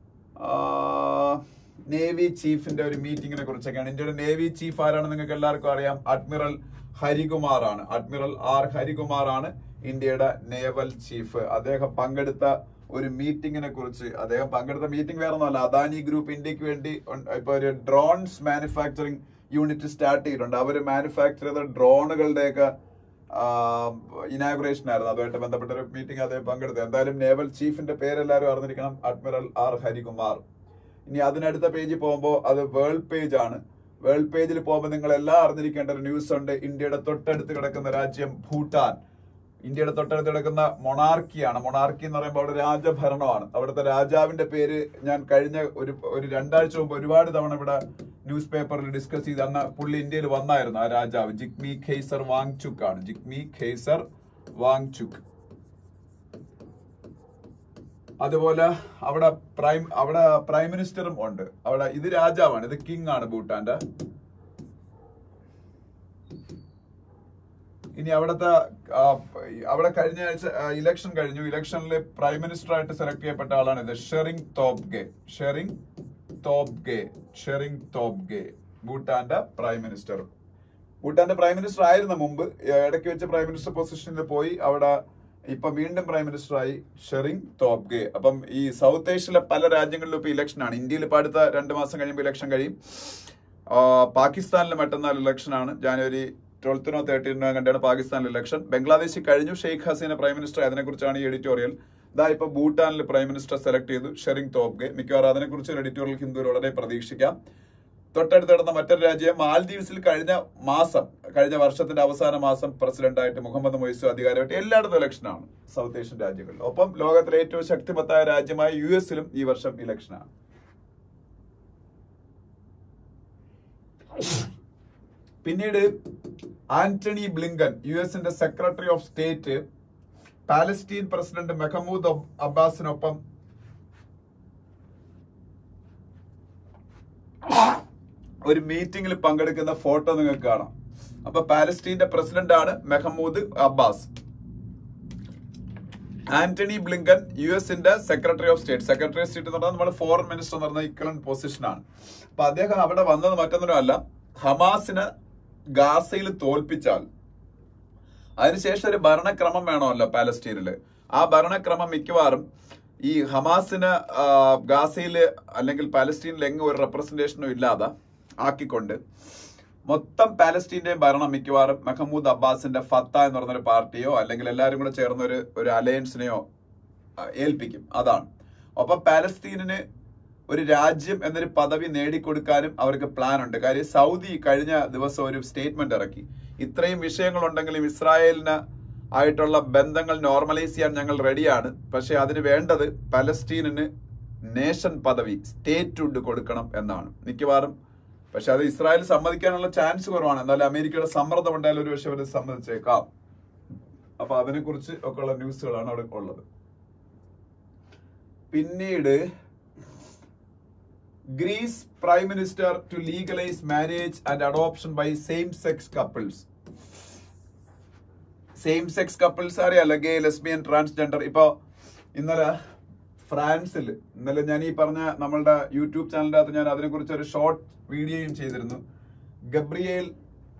നേവി ചീഫിന്റെ ഒരു മീറ്റിംഗിനെ കുറിച്ചൊക്കെയാണ്. ഇന്ത്യയുടെ നേവി ചീഫ് ആരാണ് നിങ്ങൾക്ക് എല്ലാവർക്കും അറിയാം? അഡ്മിറൽ ഹരികുമാർ ആണ്. അഡ്മിറൽ ആർ ഹരികുമാർ ആണ് ഇന്ത്യയുടെ നേവൽ ചീഫ്. അദ്ദേഹം പങ്കെടുത്ത ഒരു മീറ്റിംഗിനെ കുറിച്ച്, അദ്ദേഹം പങ്കെടുത്ത മീറ്റിംഗ് വേറെ ഒന്നുമല്ല, അദാനി ഗ്രൂപ്പ് ഇന്ത്യക്ക് വേണ്ടി ഇപ്പൊ ഒരു ഡ്രോൺസ് മാനുഫാക്ചറിങ് യൂണിറ്റ് സ്റ്റാർട്ട് ചെയ്തിട്ടുണ്ട്. അവര് മാനുഫാക്ചർ ചെയ്ത ഡ്രോണുകളുടെയൊക്കെ ഇനാഗുറേഷൻ ആയിരുന്നു. അതുമായിട്ട് ബന്ധപ്പെട്ട ഒരു മീറ്റിംഗ് അദ്ദേഹം പങ്കെടുത്തു. എന്തായാലും നേവൽ ചീഫിന്റെ പേരെല്ലാവരും അറിഞ്ഞിരിക്കണം, അഡ്മിറൽ ആർ ഹരികുമാർ. ഇനി അതിനടുത്ത പേജിൽ പോകുമ്പോൾ അത് വേൾഡ് പേജ് ആണ്. വേൾഡ് പേജിൽ പോകുമ്പോൾ നിങ്ങൾ എല്ലാം അറിഞ്ഞിരിക്കേണ്ട ഒരു ന്യൂസ് ഉണ്ട്. ഇന്ത്യയുടെ തൊട്ടടുത്ത് കിടക്കുന്ന രാജ്യം ഭൂട്ടാൻ. ഇന്ത്യയുടെ തൊട്ടടുത്ത് കിടക്കുന്ന മൊണാർക്കിയാണ്. മൊണാർക്കി എന്ന് പറയുമ്പോൾ അവിടെ രാജഭരണമാണ്. അവിടുത്തെ രാജാവിന്റെ പേര് ഞാൻ കഴിഞ്ഞ ഒരു 2 ആഴ്ച മുമ്പ് ഒരുപാട് തവണ ഇവിടെ ന്യൂസ് പേപ്പറിൽ ഡിസ്കസ് ചെയ്ത്, അന്ന് പുള്ളി ഇന്ത്യയിൽ വന്നായിരുന്നു. ആ രാജാവ് ജിഗ്മി ഖേസർ വാങ്ചുക് ആണ്. ജിഗ്മി ഖേസർ വാങ്ചുക്. അതുപോലെ അവിടെ പ്രൈം മിനിസ്റ്ററും ഉണ്ട്. അവിടെ ഇത് രാജാവാണ്, ഇത് കിങ് ആണ് ഭൂട്ടാന്റെ. ഇനി അവിടെ കഴിഞ്ഞ ആഴ്ച ഇലക്ഷൻ കഴിഞ്ഞു. ഇലക്ഷനിൽ പ്രൈം മിനിസ്റ്റർ ആയിട്ട് സെലക്ട് ചെയ്യപ്പെട്ട ആളാണ് ഇത് ഷെറിംഗ് തോബ്ഗെ, ഭൂട്ടാന്റെ പ്രൈം മിനിസ്റ്റർ. ഭൂട്ടാന്റെ പ്രൈം മിനിസ്റ്റർ ആയിരുന്ന മുമ്പ്, ഇടയ്ക്ക് വെച്ച് പ്രൈം മിനിസ്റ്റർ പൊസിഷനിൽ പോയി. അവിടെ ഇപ്പൊ വീണ്ടും പ്രൈം മിനിസ്റ്റർ ആയി ഷെറിംഗ് തോബ്ഗെ. അപ്പം ഈ സൗത്ത് ഏഷ്യയിലെ പല രാജ്യങ്ങളിലും ഇപ്പൊ ഇലക്ഷൻ ആണ്. ഇന്ത്യയിൽ ഇപ്പൊ അടുത്ത 2 മാസം കഴിയുമ്പോൾ ഇലക്ഷൻ കഴിയും. പാകിസ്ഥാനിൽ മറ്റന്നാൾ ഇലക്ഷൻ ആണ്. ജനുവരി 12-നോ 13-നോ കണ്ടാണ് പാകിസ്ഥാനിൽ ഇലക്ഷൻ. ബംഗ്ലാദേശിൽ കഴിഞ്ഞു. Sheikh Hasina prime minister. അതിനെക്കുറിച്ചാണ് ഈ എഡിറ്റോറിയൽ. ഇതാ ഇപ്പൊ ഭൂട്ടാനിൽ പ്രൈം മിനിസ്റ്റർ സെലക്ട് ചെയ്തു, ഷെറിംഗ് തോബ്ഗെ. മിക്കവാറും അതിനെക്കുറിച്ച് ഒരു എഡിറ്റോറിയൽ ഹിന്ദുവിൽ ഉടനെ പ്രതീക്ഷിക്കാം. തൊട്ടടുത്ത് കിടന്ന മറ്റൊരു രാജ്യം മാൽദീവ്സിൽ കഴിഞ്ഞ വർഷത്തിന്റെ അവസാന മാസം പ്രസിഡന്റായിട്ട് മുഹമ്മദ് മൊയ്സു അധികാരമായിട്ട്. എല്ലായിടത്തും ഇലക്ഷനാണ് സൗത്ത് ഏഷ്യൻ രാജ്യങ്ങളിൽ. ഒപ്പം ലോകത്തിലെ ഏറ്റവും ശക്തിമത്തായ രാജ്യമായ US-ലും ഈ വർഷം ഇലക്ഷനാണ്. പിന്നീട് ആന്റണി ബ്ലിങ്കൻ, US-ന്റെ secretary of state, Palestine president Mahmoud അബ്ബാസിനൊപ്പം ഒരു മീറ്റിംഗിൽ പങ്കെടുക്കുന്ന ഫോട്ടോ നിങ്ങൾക്ക് കാണാം. അപ്പൊ പാലസ്തീന്റെ പ്രസിഡന്റ് ആണ് മെഹമ്മൂദ് അബ്ബാസ്. ആന്റണി ബ്ലിങ്കൻ US-ന്റെ സെക്രട്ടറി ഓഫ് സ്റ്റേറ്റ് എന്ന് പറഞ്ഞാൽ നമ്മുടെ ഫോറിൻ മിനിസ്റ്റർ എന്ന് പറഞ്ഞ ഇക്വലന്റ് പൊസിഷനാണ്. അപ്പൊ അദ്ദേഹം അവിടെ വന്നത് മറ്റൊന്നുമല്ല, ഹമാസിനെ ഗാസയിൽ തോൽപ്പിച്ചാൽ അതിനുശേഷം ഒരു ഭരണക്രമം വേണമല്ലോ പാലസ്തീനില്. ആ ഭരണക്രമം മിക്കവാറും ഈ ഹമാസിന് ഗാസയില് അല്ലെങ്കിൽ പാലസ്തീനിൽ എങ്ങും ഒരു റെപ്രസെന്റേഷനും ഇല്ലാതെ ആക്കിക്കൊണ്ട് മൊത്തം പാലസ്തീന്റെയും ഭരണം മിക്കവാറും മെഹമ്മൂദ് അബ്ബാസിന്റെ ഫത്ത എന്ന് പറഞ്ഞൊരു പാർട്ടിയോ അല്ലെങ്കിൽ എല്ലാവരും കൂടെ ചേർന്ന ഒരു അലയൻസിനെയോ ഏൽപ്പിക്കും. അതാണ്. ഒപ്പം പാലസ്തീനിന് ഒരു രാജ്യം എന്നൊരു പദവി നേടിക്കൊടുക്കാനും അവർക്ക് പ്ലാൻ ഉണ്ട്. കാര്യം സൗദി കഴിഞ്ഞ ദിവസം ഒരു സ്റ്റേറ്റ്മെന്റ് ഇറക്കി. ഇത്രയും വിഷയങ്ങളുണ്ടെങ്കിലും ഇസ്രായേലിന് ആയിട്ടുള്ള ബന്ധങ്ങൾ നോർമലൈസ് ചെയ്യാൻ ഞങ്ങൾ റെഡിയാണ്, പക്ഷെ അതിന് വേണ്ടത് പലസ്തീനിന് നേഷൻ പദവി, സ്റ്റേറ്റ്ഹുഡ് കൊടുക്കണം എന്നാണ് മിക്കവാറും. പക്ഷെ അത് ഇസ്രായേൽ സമ്മതിക്കാനുള്ള ചാൻസ് കുറവാണ്. എന്നാലും അമേരിക്കയുടെ സമ്മർദ്ദം ഉണ്ടായാലും ഒരു പക്ഷെ അവർ സമ്മതിച്ചേക്കാം. അപ്പൊ അതിനെക്കുറിച്ച് ഒക്കെയുള്ള ന്യൂസുകളാണ് അവിടെ ഉള്ളത്. പിന്നീട് Greece prime minister to legalise marriage and adoption by same sex couples. Same sex couples അറിയാലോ, ഗേ, ലെസ്ബിയൻ, ട്രാൻസ്ജെൻഡർ. ഇപ്പൊ ഇന്നലെ ഫ്രാൻസിൽ, ഇന്നലെ ഞാൻ ഈ പറഞ്ഞ നമ്മളുടെ യൂട്യൂബ് ചാനലിന്റെ അകത്ത് ഞാൻ അതിനെ കുറിച്ച് ഒരു ഷോർട്ട് വീഡിയോയും ചെയ്തിരുന്നു. ഗബ്രിയേൽ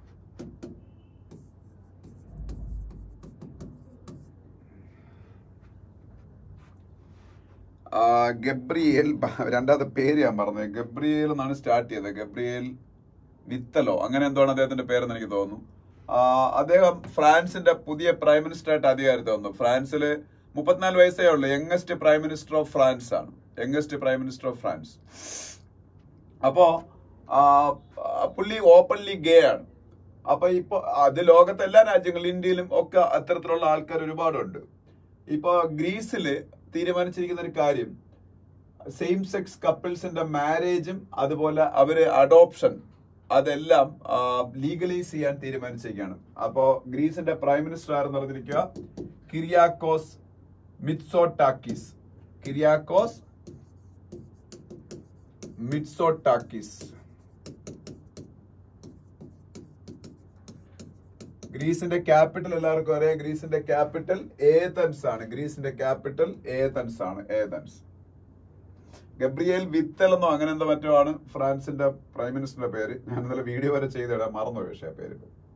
രണ്ടാമത്തെ പേര് ഞാൻ പറഞ്ഞത്, ഗബ്രിയേൽ എന്നാണ് സ്റ്റാർട്ട് ചെയ്തത്. ഗബ്രിയേൽ വിത്തലോ അങ്ങനെ എന്തോണ് അദ്ദേഹത്തിന്റെ പേരെന്ന് എനിക്ക് തോന്നുന്നു. അദ്ദേഹം ഫ്രാൻസിന്റെ പുതിയ പ്രൈം മിനിസ്റ്റർ ആയിട്ട് അധികാരത്തിൽ വന്നു. ഫ്രാൻസില് 34 വയസ്സേ ഉള്ളൂ. Youngest prime minister of France ആണ്. Youngest prime minister of France. അപ്പോ പുള്ളി ഓപ്പൺലി ഗേ ആണ്. അപ്പൊ ഇപ്പൊ അത് ലോകത്തെ എല്ലാ രാജ്യങ്ങളിലും, ഇന്ത്യയിലും ഒക്കെ അത്തരത്തിലുള്ള ആൾക്കാർ ഒരുപാടുണ്ട്. ഇപ്പൊ ഗ്രീസില് തീരുമാനിച്ചിരിക്കുന്ന ഒരു കാര്യം, സെയിം സെക്സ് കപ്പിൾസിന്റെ മാരേജും അതുപോലെ അവര് അഡോപ്ഷൻ അതെല്ലാം ലീഗലൈസ് ചെയ്യാൻ തീരുമാനിച്ചിരിക്കുകയാണ്. അപ്പോ ഗ്രീസിന്റെ പ്രൈം മിനിസ്റ്റർ ആരെന്ന് പറഞ്ഞിരിക്കുക കിരിയാക്കോസ് മിറ്റ്സോട്ടാക്കിസ്. കിരിയാക്കോസ് മിറ്റ്സോട്ടാക്കിസ്. ഗ്രീസിന്റെ ക്യാപിറ്റൽ എല്ലാവർക്കും അറിയാം. ഗ്രീസിന്റെ ക്യാപിറ്റൽ ഏതൻസ് ആണ്. ഗ്രീസിന്റെ ക്യാപിറ്റൽ ഏതൻസ് ആണ്. ഏതൻസ്. ഗബ്രിയേൽ വിത്തൽ എന്നോ അങ്ങനെ എന്തോ മറ്റോ ആണ് ഫ്രാൻസിന്റെ പ്രൈം മിനിസ്റ്ററിന്റെ പേര്. ഞാൻ ഇന്നലെ വീഡിയോ വരെ ചെയ്തിടാൻ മറന്നുപോയി പക്ഷേ ആ പേര്.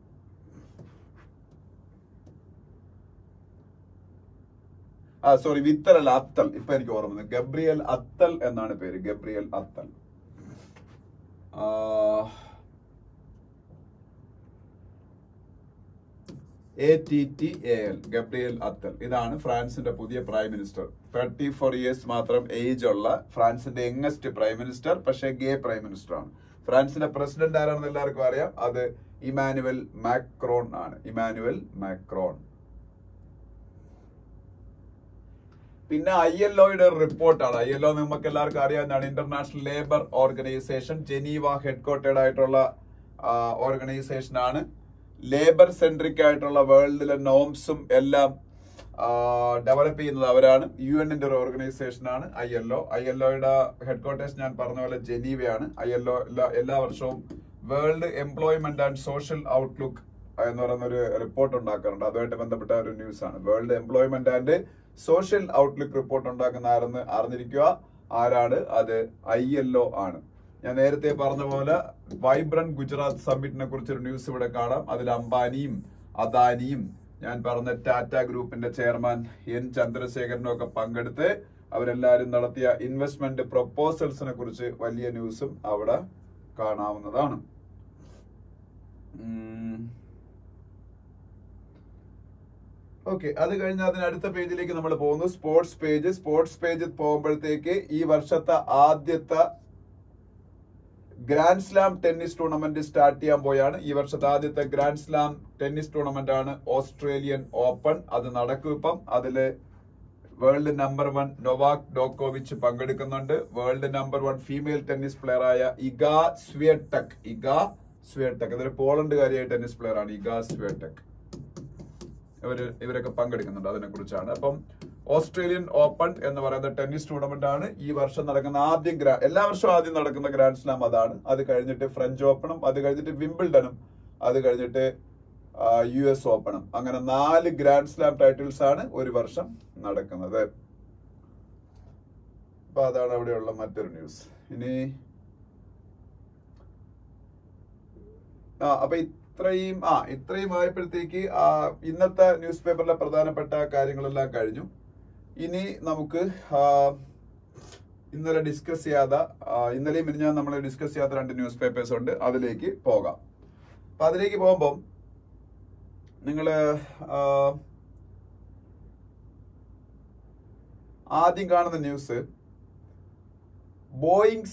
സോറി, വിത്തൽ അല്ല, അത്തൽ. ഇപ്പൊ എനിക്ക് ഓർമ്മ. ഗബ്രിയേൽ അത്തൽ എന്നാണ് പേര്. Gabriel Attal. ATTAL, Gabriel Attal. ഇതാണ് ഫ്രാൻസിന്റെ പുതിയ പ്രൈം മിനിസ്റ്റർ. 34 ഇയേഴ്സ് മാത്രം ഏജ് ഉള്ള ഫ്രാൻസിന്റെ യങ്ങസ്റ്റ് പ്രൈം മിനിസ്റ്റർ. പക്ഷേ ഗേ പ്രൈം മിനിസ്റ്റർ ആണ്. ഫ്രാൻസിന്റെ പ്രസിഡന്റ് ആരാണെന്ന് എല്ലാവർക്കും അറിയാം. അത് ഇമാനുവൽ മാക്രോൺ ആണ്. Emmanuel Macron. പിന്നെ ILOയുടെ റിപ്പോർട്ടാണ്. ILO നമുക്ക് എല്ലാവർക്കും അറിയാവുന്നതാണ്. International labour organisation, Geneva headquartered ആയിട്ടുള്ള ഓർഗനൈസേഷൻ ആണ്. ലേബർ സെൻട്രിക് ആയിട്ടുള്ള വേൾഡിലെ നോംസും എല്ലാം ഡെവലപ്പ് ചെയ്യുന്നത് അവരാണ്. UN-ന്റെ ഒരു ഓർഗനൈസേഷൻ ആണ് ILO. ILOയുടെ ഹെഡ്ക്വാർട്ടേഴ്സ് ഞാൻ പറഞ്ഞ പോലെ ജനീവയാണ്. ILO എല്ലാ വർഷവും world employment and social outlook എന്ന് പറയുന്ന ഒരു റിപ്പോർട്ട് ഉണ്ടാക്കാറുണ്ട്. അതുമായിട്ട് ബന്ധപ്പെട്ട ഒരു ന്യൂസ് ആണ്. World employment and social outlook report ഉണ്ടാക്കുന്ന ആരെന്ന് അറിഞ്ഞിരിക്കുക. ആരാണ് അത്? ILO ആണ്. ഞാൻ നേരത്തെ പറഞ്ഞ പോലെ വൈബ്രന്റ് ഗുജറാത്ത് സമ്മിറ്റിനെ കുറിച്ചൊരു ന്യൂസ് ഇവിടെ കാണാം. അതിൽ അംബാനിയും അദാനിയും ഞാൻ പറഞ്ഞ ടാറ്റ ഗ്രൂപ്പിന്റെ ചെയർമാൻ N ചന്ദ്രശേഖരനും ഒക്കെ പങ്കെടുത്ത് അവരെല്ലാവരും നടത്തിയ ഇൻവെസ്റ്റ്മെന്റ് പ്രൊപ്പോസൽസിനെ കുറിച്ച് വലിയ ന്യൂസും അവിടെ കാണാവുന്നതാണ്. ഓക്കെ, അത് കഴിഞ്ഞ് അതിന് അടുത്ത പേജിലേക്ക് നമ്മൾ പോകുന്നു. Sports page. സ്പോർട്സ് പേജിൽ പോകുമ്പോഴത്തേക്ക് ഈ വർഷത്തെ ആദ്യത്തെ grand slam tennis tournament start ചെയ്യാൻ പോയാണ്. ഈ വർഷത്തെ ആദ്യത്തെ ഗ്രാൻഡ് സ്ലാം ടെന്നീസ് ടൂർണമെന്റ് ആണ് ഓസ്ട്രേലിയൻ ഓപ്പൺ. അത് നടക്കും ഇപ്പം. അതില് വേൾഡ് നമ്പർ 1 നൊവാക് ഡോക്കോവിച്ച് പങ്കെടുക്കുന്നുണ്ട്. World number 1 female tennis player ആയ ഇഗാ സ്വിയടെക്. ഇതൊരു പോളണ്ടുകാരിയായ ടെന്നീസ് പ്ലെയർ ആണ്. Iga Swiatek. ഇവരൊക്കെ പങ്കെടുക്കുന്നുണ്ട്. അതിനെ കുറിച്ചാണ്. അപ്പം ഓസ്ട്രേലിയൻ ഓപ്പൺ എന്ന് പറയുന്ന ടെന്നീസ് ടൂർണമെന്റ് ആണ് ഈ വർഷം നടക്കുന്ന എല്ലാ വർഷവും ആദ്യം നടക്കുന്ന ഗ്രാൻഡ് സ്ലാം അതാണ്. അത് കഴിഞ്ഞിട്ട് ഫ്രഞ്ച് ഓപ്പണും, അത് കഴിഞ്ഞിട്ട് വിംബിൾഡനും, അത് കഴിഞ്ഞിട്ട് US ഓപ്പണും. അങ്ങനെ 4 ഗ്രാൻഡ് സ്ലാം ടൈറ്റിൽസ് ആണ് ഒരു വർഷം നടക്കുന്നത്. അപ്പൊ അതാണ് അവിടെയുള്ള മറ്റൊരു ന്യൂസ്. ഇനി അപ്പൊ ഇത്രയും ആയപ്പോഴത്തേക്ക് ഇന്നത്തെ ന്യൂസ് പേപ്പറിലെ പ്രധാനപ്പെട്ട കാര്യങ്ങളെല്ലാം കഴിഞ്ഞു. ഇനി നമുക്ക് ഇന്നലെയും മിനിഞ്ഞാന്ന് നമ്മൾ ഡിസ്കസ് ചെയ്യാത്ത 2 ന്യൂസ് പേപ്പേഴ്സ് ഉണ്ട്. അതിലേക്ക് പോകാം. അപ്പൊ അതിലേക്ക് പോകുമ്പോൾ നിങ്ങള് ആദ്യം കാണുന്ന ന്യൂസ് ബോയിങ്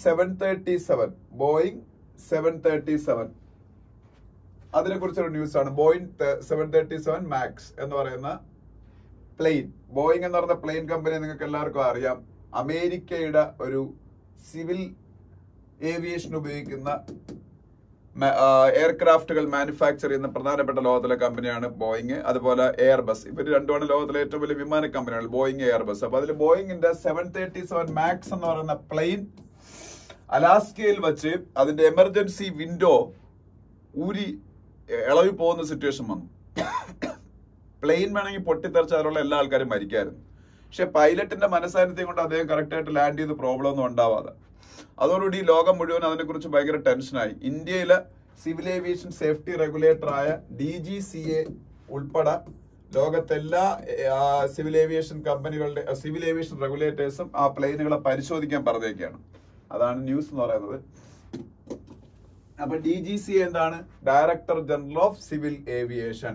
737 അതിനെ കുറിച്ചൊരു ന്യൂസ് ആണ്. ബോയിങ് 737 മാക്സ് എന്ന് പറയുന്ന പ്ലെയിൻ. ബോയിങ് എന്ന് പറയുന്ന പ്ലെയിൻ കമ്പനി നിങ്ങൾക്ക് എല്ലാവർക്കും അറിയാം. അമേരിക്കയുടെ ഒരു സിവിൽ ഏവിയേഷൻ ഉപയോഗിക്കുന്ന എയർക്രാഫ്റ്റുകൾ മാനുഫാക്ചർ ചെയ്യുന്ന പ്രധാനപ്പെട്ട ലോകത്തിലെ കമ്പനിയാണ് ബോയിങ്. അതുപോലെ എയർബസ്. ഇവർ രണ്ടുമാണ് ലോകത്തിലെ ഏറ്റവും വലിയ വിമാന കമ്പനികൾ, ബോയിങ്, എയർബസ്. അപ്പൊ അതിൽ ബോയിങ്ങിന്റെ 737 മാക്സ് എന്ന് പറയുന്ന പ്ലെയിൻ അലാസ്കയിൽ വെച്ച് അതിന്റെ എമർജൻസി വിൻഡോ ഇളവി പോകുന്ന സിറ്റുവേഷൻ വന്നു. പ്ലെയിൻ വേണമെങ്കിൽ പൊട്ടിത്തെറിച്ച് അതിലുള്ള എല്ലാ ആൾക്കാരും മരിക്കായിരുന്നു. പക്ഷെ പൈലറ്റിന്റെ മനസ്സാന്നിധ്യം കൊണ്ട് അദ്ദേഹം കറക്റ്റായിട്ട് ലാൻഡ് ചെയ്ത് പ്രോബ്ലം ഒന്നും ഉണ്ടാവാതെ. അതോടുകൂടി ലോകം മുഴുവൻ അതിനെക്കുറിച്ച് ഭയങ്കര ടെൻഷനായി. ഇന്ത്യയിലെ സിവിൽ ഏവിയേഷൻ സേഫ്റ്റി റെഗുലേറ്റർ ആയ DGCA ഉൾപ്പെടെ ലോകത്തെല്ലാ സിവിൽ ഏവിയേഷൻ റെഗുലേറ്റേഴ്സും ആ പ്ലെയിനുകളെ പരിശോധിക്കാൻ പറഞ്ഞേക്കാണ്. അതാണ് ന്യൂസ് എന്ന് പറയുന്നത്. അപ്പൊ DGCA എന്താണ്? Director general of civil aviation.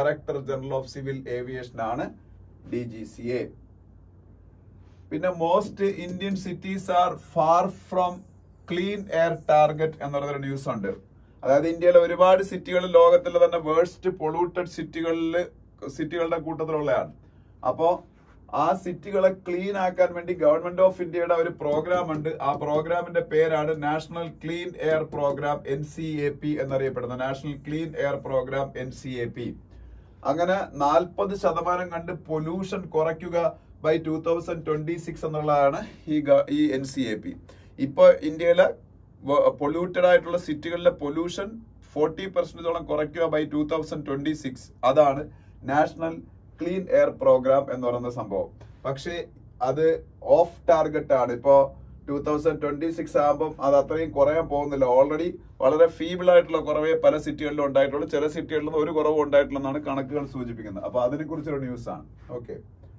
ആണ് DGCA. പിന്നെ most Indian cities are far from clean air target എന്ന് പറയുന്ന ന്യൂസ് ഉണ്ട്. അതായത് ഇന്ത്യയിലെ ഒരുപാട് സിറ്റികൾ ലോകത്തിലെ തന്നെ വേഴ്സ്റ്റ് പൊള്യൂട്ടഡ് സിറ്റികളുടെ കൂട്ടത്തിലുള്ളതാണ്. അപ്പോ ആ സിറ്റികളെ ക്ലീൻ ആക്കാൻ വേണ്ടി ഗവൺമെന്റ് ഓഫ് ഇന്ത്യയുടെ ഒരു പ്രോഗ്രാം ഉണ്ട്. ആ പ്രോഗ്രാമിന്റെ പേരാണ് national clean air programme, NCAP എന്നറിയപ്പെടുന്ന national clean air programme NCAP. അങ്ങനെ 40% കണ്ട് പൊല്യൂഷൻ കുറയ്ക്കുക ബൈ 2026 എന്നുള്ളതാണ് ഈ NCAP. ഇപ്പൊ ഇന്ത്യയിലെ പൊല്യൂട്ടഡ് ആയിട്ടുള്ള സിറ്റികളിലെ പൊല്യൂഷൻ 40% കുറയ്ക്കുക ബൈ 2026. അതാണ് നാഷണൽ ക്ലീൻ എയർ പ്രോഗ്രാം എന്ന് പറയുന്ന സംഭവം. പക്ഷേ അത് ഓഫ് ടാർഗറ്റ് ആണ്. ഇപ്പോ 2026 ആകുമ്പോൾ അത് അത്രയും കുറയാൻ പോകുന്നില്ല. ഓൾറെഡി വളരെ ഫീബിൾ ആയിട്ടുള്ള കുറവേ പല സിറ്റികളിലും ഉണ്ടായിട്ടുള്ളൂ. ചില സിറ്റികളിലും ഒരു കുറവും ഉണ്ടായിട്ടുള്ളതാണ് കണക്കുകൾ സൂചിപ്പിക്കുന്നത്. അപ്പൊ അതിനെ കുറിച്ചൊരു ന്യൂസ് ആണ്. ഓക്കെ,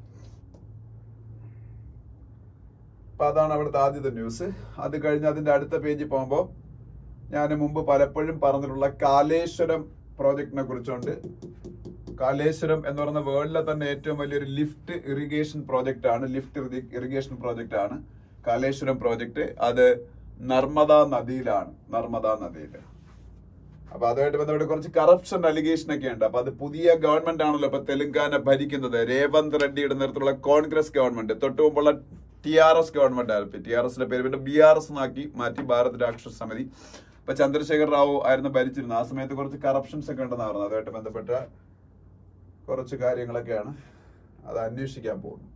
അപ്പൊ അതാണ് അവിടുത്തെ ആദ്യത്തെ ന്യൂസ്. അത് കഴിഞ്ഞ് അതിന്റെ അടുത്ത പേജിൽ പോകുമ്പോൾ ഞാൻ മുമ്പ് പലപ്പോഴും പറഞ്ഞിട്ടുള്ള കാലേശ്വരം പ്രോജക്റ്റിനെ കുറിച്ചുണ്ട്. കാലേശ്വരം എന്ന് പറയുന്ന വേൾഡിലെ തന്നെ ഏറ്റവും വലിയൊരു ലിഫ്റ്റ് ഇറിഗേഷൻ പ്രോജക്റ്റ് ആണ്. ലിഫ്റ്റ് ഇറിഗേഷൻ പ്രോജക്റ്റ് ആണ് കാലേശ്വരം പ്രോജക്റ്റ്. അത് നർമ്മദ നദിയിലാണ്. അപ്പൊ അതുമായിട്ട് ബന്ധപ്പെട്ട് കുറച്ച് കറപ്ഷൻ അലിഗേഷൻ ഒക്കെ ഉണ്ട്. അപ്പൊ അത് പുതിയ ഗവൺമെന്റ് ആണല്ലോ ഇപ്പൊ തെലങ്കാന ഭരിക്കുന്നത്. രേവന്ത് റെഡ്ഡിയുടെ നേതൃത്വത്തിലുള്ള കോൺഗ്രസ് ഗവൺമെന്റ്. തൊട്ടു മുമ്പുള്ള TRS ഗവൺമെന്റ് ആയിരുന്നു. TRSന്റെ പേര് പിന്നെ BRS മാറ്റി ഭാരത് രാഷ്ട്ര സമിതി. ഇപ്പൊ ചന്ദ്രശേഖർ റാവു ആയിരുന്നു ഭരിച്ചിരുന്നത്. ആ സമയത്ത് കുറച്ച് കറപ്ഷൻസ് ഒക്കെ ഉണ്ടെന്ന് പറഞ്ഞത്. അതുമായിട്ട് ബന്ധപ്പെട്ട കുറച്ച് കാര്യങ്ങളൊക്കെയാണ്. അത് അന്വേഷിക്കാൻ പോകുന്നു.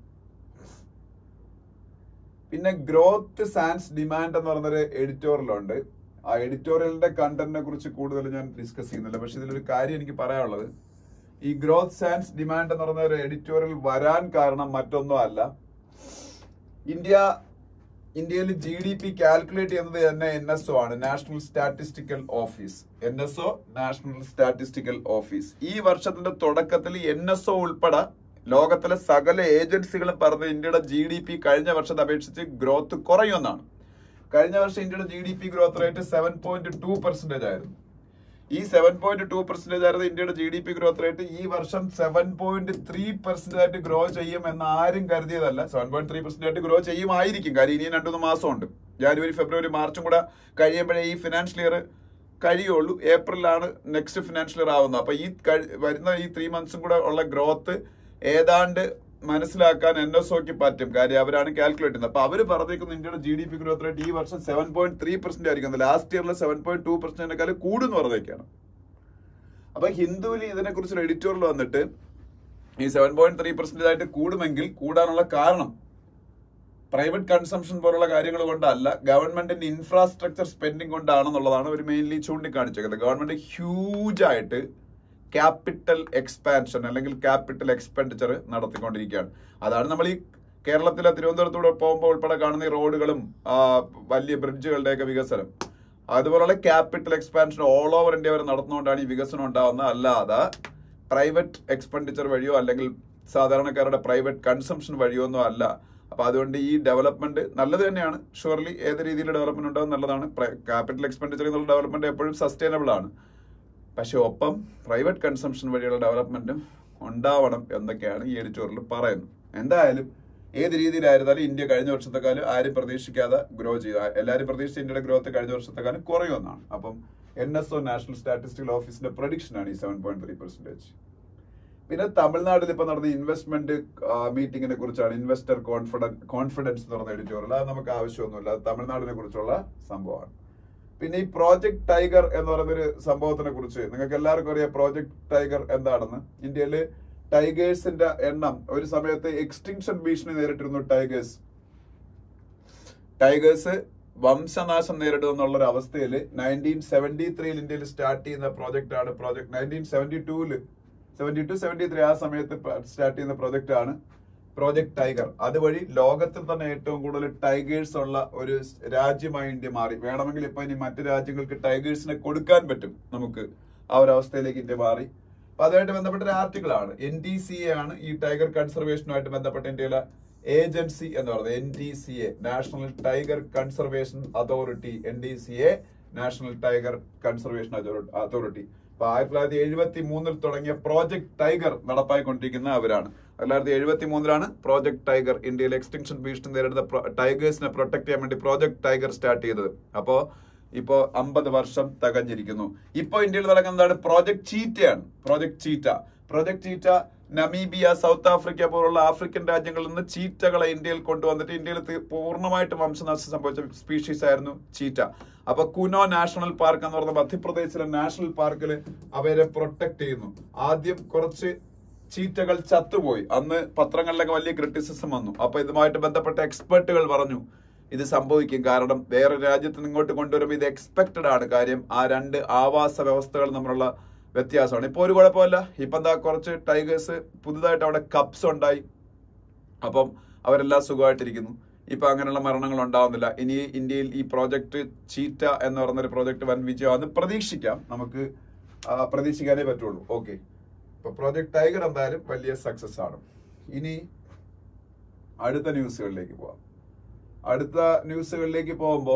പിന്നെ ഗ്രോത്ത് സാൻസ് ഡിമാൻഡ് എന്ന് പറഞ്ഞൊരു എഡിറ്റോറിയലുണ്ട്. ആ എഡിറ്റോറിയലിന്റെ കണ്ടന്റിനെ കുറിച്ച് കൂടുതൽ ഞാൻ ഡിസ്കസ് ചെയ്യുന്നില്ല. പക്ഷെ ഇതിലൊരു കാര്യം എനിക്ക് പറയാനുള്ളത്, ഈ ഗ്രോത്ത് സാൻസ് ഡിമാൻഡ് എന്ന് പറഞ്ഞ ഒരു എഡിറ്റോറിയൽ വരാൻ കാരണം മറ്റൊന്നും അല്ല. ഇന്ത്യയിൽ GDP കാൽക്കുലേറ്റ് ചെയ്യുന്നത് തന്നെ NSO ആണ്, national statistical office. National statistical office. ഈ വർഷത്തിന്റെ തുടക്കത്തിൽ NSO ഉൾപ്പെടെ ലോകത്തിലെ സകല ഏജൻസികളും പറഞ്ഞ ഇന്ത്യയുടെ GDP കഴിഞ്ഞ വർഷത്തെ അപേക്ഷിച്ച് ഗ്രോത്ത് കുറയുമെന്നാണ്. കഴിഞ്ഞ വർഷം ഇന്ത്യയുടെ GDP ഗ്രോത്ത് റേറ്റ് 7.2% ആയിരുന്നു. ഈ 7.2% ആയിരുന്നു ഇന്ത്യയുടെ GDP ഗ്രോത്ത് റേറ്റ്. ഈ വർഷം 7.3% ആയിട്ട് ഗ്രോ ചെയ്യും എന്ന് ആരും കരുതിയതല്ല. 7.3% ആയിട്ട് ഗ്രോ ചെയ്യുമായിരിക്കും. കാര്യം ഇനിയും 2-3 മാസമുണ്ട്. ജനുവരി, ഫെബ്രുവരി, മാർച്ചും കൂടെ കഴിയുമ്പോഴേ ഈ ഫിനാൻഷ്യൽ ഇയർ കഴിയുള്ളൂ. ഏപ്രിലാണ് നെക്സ്റ്റ് ഫിനാൻഷ്യൽ ഇയർ ആവുന്നത്. അപ്പൊ ഈ വരുന്ന ഈ 3 മന്ത്സും കൂടെ ഉള്ള ഗ്രോത്ത് ഏതാണ്ട് മനസ്സിലാക്കാൻ NSOക്ക് പറ്റും. കാര്യം അവരാണ് കാൽക്കുലേറ്റ് ചെയ്യുന്നത്. അപ്പൊ അവര് പറഞ്ഞേക്കുന്ന ഇന്ത്യയുടെ GDP ഗ്രോത്ത് റേറ്റ് ഈ വർഷം 7.3% ആയിരിക്കും. ലാസ്റ്റ് ഇയറിലെ 7.2%-നേക്കാൾ കൂടുന്ന് പറഞ്ഞേക്കാണ്. അപ്പൊ ഹിന്ദുവിൽ ഇതിനെ കുറിച്ചൊരു എഡിറ്റോറിയൽ വന്നിട്ട് ഈ 7.3% ആയിട്ട് കൂടുമെങ്കിൽ കൂടാനുള്ള കാരണം പ്രൈവറ്റ് കൺസംഷൻ പോലുള്ള കാര്യങ്ങൾ കൊണ്ടല്ല, ഗവൺമെന്റിന്റെ ഇൻഫ്രാസ്ട്രക്ചർ സ്പെൻഡിങ് കൊണ്ടാണെന്നുള്ളതാണ് അവർ മെയിൻലി ചൂണ്ടിക്കാണിച്ചേക്കുന്നത്. ഗവൺമെന്റ് ഹ്യൂജ് ആയിട്ട് ക്യാപിറ്റൽ എക്സ്പാൻഷൻ അല്ലെങ്കിൽ ക്യാപിറ്റൽ എക്സ്പെൻഡിച്ചർ നടത്തിക്കൊണ്ടിരിക്കുകയാണ്. അതാണ് നമ്മൾ ഈ കേരളത്തിലെ തിരുവനന്തപുരത്തൂടെ പോകുമ്പോൾ ഉൾപ്പെടെ കാണുന്ന ഈ റോഡുകളും വലിയ ബ്രിഡ്ജുകളുടെയൊക്കെ വികസനം. അതുപോലുള്ള capital expansion all over India വരെ നടത്തുന്നതുകൊണ്ടാണ് ഈ വികസനം ഉണ്ടാവുന്നത്. അല്ലാതെ പ്രൈവറ്റ് എക്സ്പെൻഡിച്ചർ വഴിയോ അല്ലെങ്കിൽ സാധാരണക്കാരുടെ പ്രൈവറ്റ് കൺസംഷൻ വഴിയോ ഒന്നും അല്ല. അപ്പൊ അതുകൊണ്ട് ഈ ഡെവലപ്മെന്റ് നല്ലത് തന്നെയാണ്. ഷുവർലി ഏത് രീതിയിൽ ഡെവലപ്മെന്റ് ഉണ്ടാവും നല്ലതാണ്. ക്യാപിറ്റൽ എക്സ്പെൻഡിച്ചർ എന്നുള്ള ഡെവലപ്മെന്റ് എപ്പോഴും സസ്റ്റൈനബിൾ ആണ്. പക്ഷെ ഒപ്പം പ്രൈവറ്റ് കൺസംഷൻ വഴിയുള്ള ഡെവലപ്മെന്റും ഉണ്ടാവണം എന്നൊക്കെയാണ് ഈ എഡിറ്റോറിയൽ പറയുന്നത്. എന്തായാലും ഏത് രീതിയിലായിരുന്നാലും ഇന്ത്യ കഴിഞ്ഞ വർഷത്തെക്കാലം ആരും പ്രതീക്ഷിക്കാതെ ഗ്രോ ചെയ്ത, എല്ലാവരും പ്രതീക്ഷിച്ച ഇന്ത്യയുടെ ഗ്രോത്ത് കഴിഞ്ഞ വർഷത്തെക്കാലം കുറയുമെന്നാണ്. അപ്പം NSO നാഷണൽ സ്റ്റാറ്റിസ്റ്റിക്കൽ ഓഫീസിന്റെ പ്രഡിക്ഷൻ ആണ് ഈ 7.3%. പിന്നെ തമിഴ്നാട്ടിൽ ഇപ്പൊ നടന്ന ഇൻവെസ്റ്റ്മെന്റ് മീറ്റിംഗിനെ കുറിച്ചാണ് ഇൻവെസ്റ്റർ കോൺഫിഡൻസ് എന്ന് പറഞ്ഞ എഡിറ്റോറിയൽ. അത് നമുക്ക് ആവശ്യമൊന്നുമില്ല. അത് തമിഴ്നാടിനെ കുറിച്ചുള്ള സംഭവമാണ്. പിന്നെ ഈ പ്രോജക്ട് ടൈഗർ എന്ന് പറയുന്നൊരു സംഭവത്തിനെ കുറിച്ച് നിങ്ങൾക്ക് എല്ലാവർക്കും അറിയാം. പ്രോജക്ട് ടൈഗർ എന്താണെന്ന്. ഇന്ത്യയില് ടൈഗേഴ്സിന്റെ എണ്ണം ഒരു സമയത്ത് എക്സ്റ്റിങ്ഷൻ ഭീഷണി നേരിട്ടിരുന്നു. ടൈഗേഴ്സ് വംശനാശം നേരിടും എന്നുള്ളൊരു അവസ്ഥയിൽ 1973 ഇന്ത്യയിൽ സ്റ്റാർട്ട് ചെയ്യുന്ന പ്രോജക്റ്റ് ആണ്. 1972-73 ആ സമയത്ത് സ്റ്റാർട്ട് ചെയ്യുന്ന പ്രോജക്റ്റ് ആണ് പ്രോജക്ട് ടൈഗർ. അതുവഴി ലോകത്തിൽ തന്നെ ഏറ്റവും കൂടുതൽ ടൈഗേഴ്സ് ഉള്ള ഒരു രാജ്യമായി ഇന്ത്യ മാറി. വേണമെങ്കിൽ ഇപ്പൊ ഇനി മറ്റു രാജ്യങ്ങൾക്ക് ടൈഗേഴ്സിനെ കൊടുക്കാൻ പറ്റും നമുക്ക്. ആ ഒരു അവസ്ഥയിലേക്ക് ഇന്ത്യ മാറി. അപ്പൊ അതുമായിട്ട് ബന്ധപ്പെട്ട ഒരു ആർട്ടിക്കിൾ ആണ്. NTCA ആണ് ഈ ടൈഗർ കൺസർവേഷനുമായിട്ട് ബന്ധപ്പെട്ട ഇന്ത്യയിലെ ഏജൻസി എന്ന് പറയുന്നത്. NTCA national tiger conservation authority. NTCA national tiger conservation authority. അപ്പൊ 1973 തുടങ്ങിയ പ്രോജക്ട് ടൈഗർ നടപ്പായിക്കൊണ്ടിരിക്കുന്ന അവരാണ്. 1973 പ്രോജക്ട് ടൈഗർ ഇന്ത്യയിൽ എക്സ്റ്റിങ്ഷൻ ഭീഷണി നേരിടുന്ന ടൈഗേഴ്സിനെ പ്രൊട്ടക്ട് ചെയ്യാൻ വേണ്ടി പ്രോജക്ട് ടൈഗർ സ്റ്റാർട്ട് ചെയ്തത്. ഇപ്പോ 50 വർഷം തികഞ്ഞിരിക്കുന്നു. ഇപ്പൊ ഇന്ത്യയിൽ നടക്കുന്നതാണ് പ്രോജക്ട് ചീറ്റയാണ്. Project cheetah Namibia, south Africa പോലുള്ള ആഫ്രിക്കൻ രാജ്യങ്ങളിൽ നിന്ന് ചീറ്റകളെ ഇന്ത്യയിൽ കൊണ്ടുവന്നിട്ട് ഇന്ത്യയിൽ പൂർണ്ണമായിട്ട് വംശനാശം സംഭവിച്ച സ്പീഷീസ് ആയിരുന്നു ചീറ്റ. അപ്പൊ കുനോ നാഷണൽ പാർക്ക് എന്ന് പറഞ്ഞ മധ്യപ്രദേശിലെ നാഷണൽ പാർക്കിൽ അവരെ പ്രൊട്ടക്ട് ചെയ്യുന്നു. ആദ്യം കുറച്ച് ചീറ്റകൾ ചത്തുപോയി. അന്ന് പത്രങ്ങളിലൊക്കെ വലിയ ക്രിറ്റിസിസം വന്നു. അപ്പൊ ഇതുമായിട്ട് ബന്ധപ്പെട്ട എക്സ്പെർട്ടുകൾ പറഞ്ഞു ഇത് സംഭവിക്കും. കാരണം വേറെ രാജ്യത്ത് നിന്ന് ഇങ്ങോട്ട് കൊണ്ടുവരുമ്പോൾ ഇത് എക്സ്പെക്റ്റഡ് ആണ്. കാര്യം ആ രണ്ട് ആവാസ വ്യവസ്ഥകൾ തമ്മിലുള്ള വ്യത്യാസമാണ്. ഇപ്പൊ ഒരു കുഴപ്പമില്ല. ഇപ്പൊ എന്താ കുറച്ച് ടൈഗേഴ്സ് പുതുതായിട്ട് അവിടെ കപ്സ് ഉണ്ടായി. അപ്പം അവരെല്ലാം സുഖമായിട്ടിരിക്കുന്നു. ഇപ്പൊ അങ്ങനെയുള്ള മരണങ്ങൾ ഉണ്ടാവുന്നില്ല. ഇനി ഇന്ത്യയിൽ ഈ പ്രോജക്ട് ചീറ്റ എന്ന് പറയുന്നൊരു പ്രോജക്ട് വൻ വിജയമാണെന്ന് പ്രതീക്ഷിക്കാം. നമുക്ക് പ്രതീക്ഷിക്കാനേ പറ്റുള്ളൂ. ഓക്കെ, ഇപ്പൊ പ്രോജക്ട് ടൈഗർ എന്തായാലും വലിയ സക്സസ് ആണ്. ഇനി അടുത്ത ന്യൂസുകളിലേക്ക് പോവാം. അടുത്ത ന്യൂസുകളിലേക്ക് പോകുമ്പോ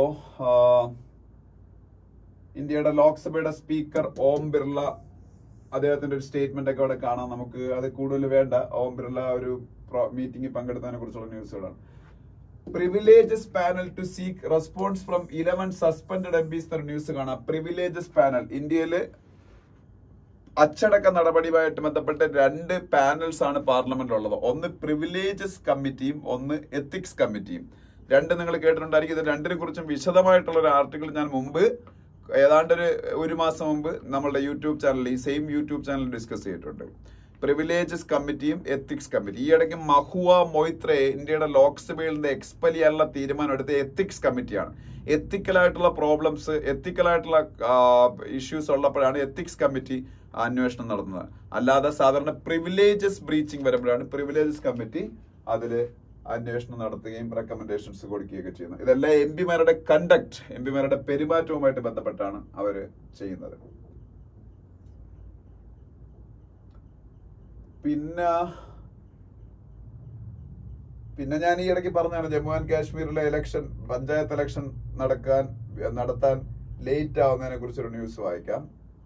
ഇന്ത്യയുടെ ലോക്സഭയുടെ സ്പീക്കർ ഓം ബിർള, അദ്ദേഹത്തിന്റെ ഒരു സ്റ്റേറ്റ്മെന്റ് ഒക്കെ അവിടെ കാണാം. നമുക്ക് അത് കൂടുതൽ വേണ്ട. ഓം ബിർള ഒരു മീറ്റിംഗിൽ പങ്കെടുത്തതിനെ കുറിച്ചുള്ള ന്യൂസുകളാണ്. Privileges panel to seek response from 11 suspended MPs എന്ന ന്യൂസ് കാണാം. പ്രിവിലേജസ് പാനൽ, ഇന്ത്യയില് അച്ചടക്ക നടപടിയുമായിട്ട് ബന്ധപ്പെട്ട 2 പാനൽസ് ആണ് പാർലമെന്റിലുള്ളത്. ഒന്ന് പ്രിവിലേജസ് കമ്മിറ്റിയും ഒന്ന് എത്തിക്സ് കമ്മിറ്റിയും. 2 നിങ്ങൾ കേട്ടിട്ടുണ്ടായിരിക്കും. ഇത് 2നെ കുറിച്ചും വിശദമായിട്ടുള്ള ഒരു ആർട്ടിക്കിൾ ഞാൻ മുമ്പ് ഏതാണ്ട് ഒരു മാസം മുമ്പ് നമ്മളുടെ യൂട്യൂബ് ചാനലിൽ, ഈ സെയിം യൂട്യൂബ് ചാനലിൽ ഡിസ്കസ് ചെയ്തിട്ടുണ്ട്. പ്രിവിലേജസ് കമ്മിറ്റിയും എത്തിക്സ് കമ്മിറ്റി. ഈ ഇടയ്ക്ക് മഹുവ മൊയ്ത്രയെ ഇന്ത്യയുടെ ലോക്സഭയിൽ നിന്ന് എക്സ്പെൽ ചെയ്യാനുള്ള തീരുമാനം എടുത്ത എത്തിക്സ് കമ്മിറ്റിയാണ്. എത്തിക്കലായിട്ടുള്ള പ്രോബ്ലംസ്, എത്തിക്കലായിട്ടുള്ള ഇഷ്യൂസ് ഉള്ളപ്പോഴാണ് എത്തിക്സ് കമ്മിറ്റി അന്വേഷണം നടത്തുന്നത്. അല്ലാതെ സാധാരണ പ്രിവിലേജസ് ബ്രീച്ചിങ് വരുമ്പോഴാണ് പ്രിവിലേജസ് കമ്മിറ്റി അതില് അന്വേഷണം നടത്തുകയും റെക്കമെൻഡേഷൻസ് കൊടുക്കുകയൊക്കെ ചെയ്യുന്നത്. ഇതെല്ലാം എംപിമാരുടെ കണ്ടക്ട്, എംപിമാരുടെ പെരുമാറ്റവുമായിട്ട് ബന്ധപ്പെട്ടാണ് അവര് ചെയ്യുന്നത്. പിന്നെ ഞാൻ ഈ ഇടയ്ക്ക് പറഞ്ഞാണ് ജമ്മു ആൻഡ് കാശ്മീരിലെ ഇലക്ഷൻ, പഞ്ചായത്ത് ഇലക്ഷൻ നടത്താൻ ലേറ്റ് ആവുന്നതിനെ കുറിച്ചൊരു ന്യൂസ് വായിക്കാം.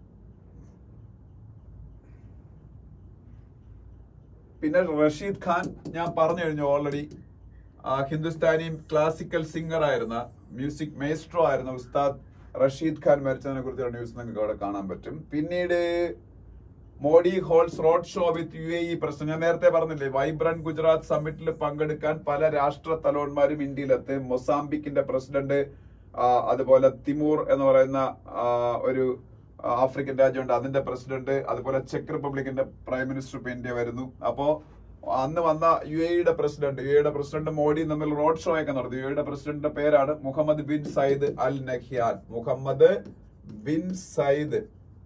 പിന്നെ റഷീദ് ഖാൻ, ഞാൻ പറഞ്ഞു കഴിഞ്ഞു ഓൾറെഡി. ഹിന്ദുസ്ഥാനി ക്ലാസിക്കൽ സിംഗർ ആയിരുന്ന, മ്യൂസിക് മേസ്ട്രോ ആയിരുന്ന ഉസ്താദ് റഷീദ് ഖാൻ മരിച്ചതിനെ കുറിച്ചുള്ള ന്യൂസ് നിങ്ങൾക്ക് അവിടെ കാണാൻ പറ്റും. പിന്നീട് Modi holds road show with UAE president. ഞാൻ നേരത്തെ പറഞ്ഞില്ലേ, വൈബ്രന്റ് ഗുജറാത്ത് സമ്മിറ്റിൽ പങ്കെടുക്കാൻ പല രാഷ്ട്ര തലവന്മാരും ഇന്ത്യയിലെത്തി. മൊസാംബിക്കിന്റെ പ്രസിഡന്റ്, അതുപോലെ തിമൂർ എന്ന് പറയുന്ന ഒരു ആഫ്രിക്കൻ രാജ്യമുണ്ട്, അതിന്റെ പ്രസിഡന്റ്, അതുപോലെ ചെക്ക് റിപ്പബ്ലിക്കിന്റെ പ്രൈം മിനിസ്റ്റർ ഇപ്പൊ ഇന്ത്യ വരുന്നു. അപ്പോ അന്ന് വന്ന യുഎഇയുടെ പ്രസിഡന്റ് മോഡി തമ്മിൽ റോഡ് ഷോ ഒക്കെ നടത്തി. യുഎഇയുടെ പ്രസിഡന്റിന്റെ പേരാണ് Mohamed bin Zayed Al Nahyan. Mohamed bin Zayed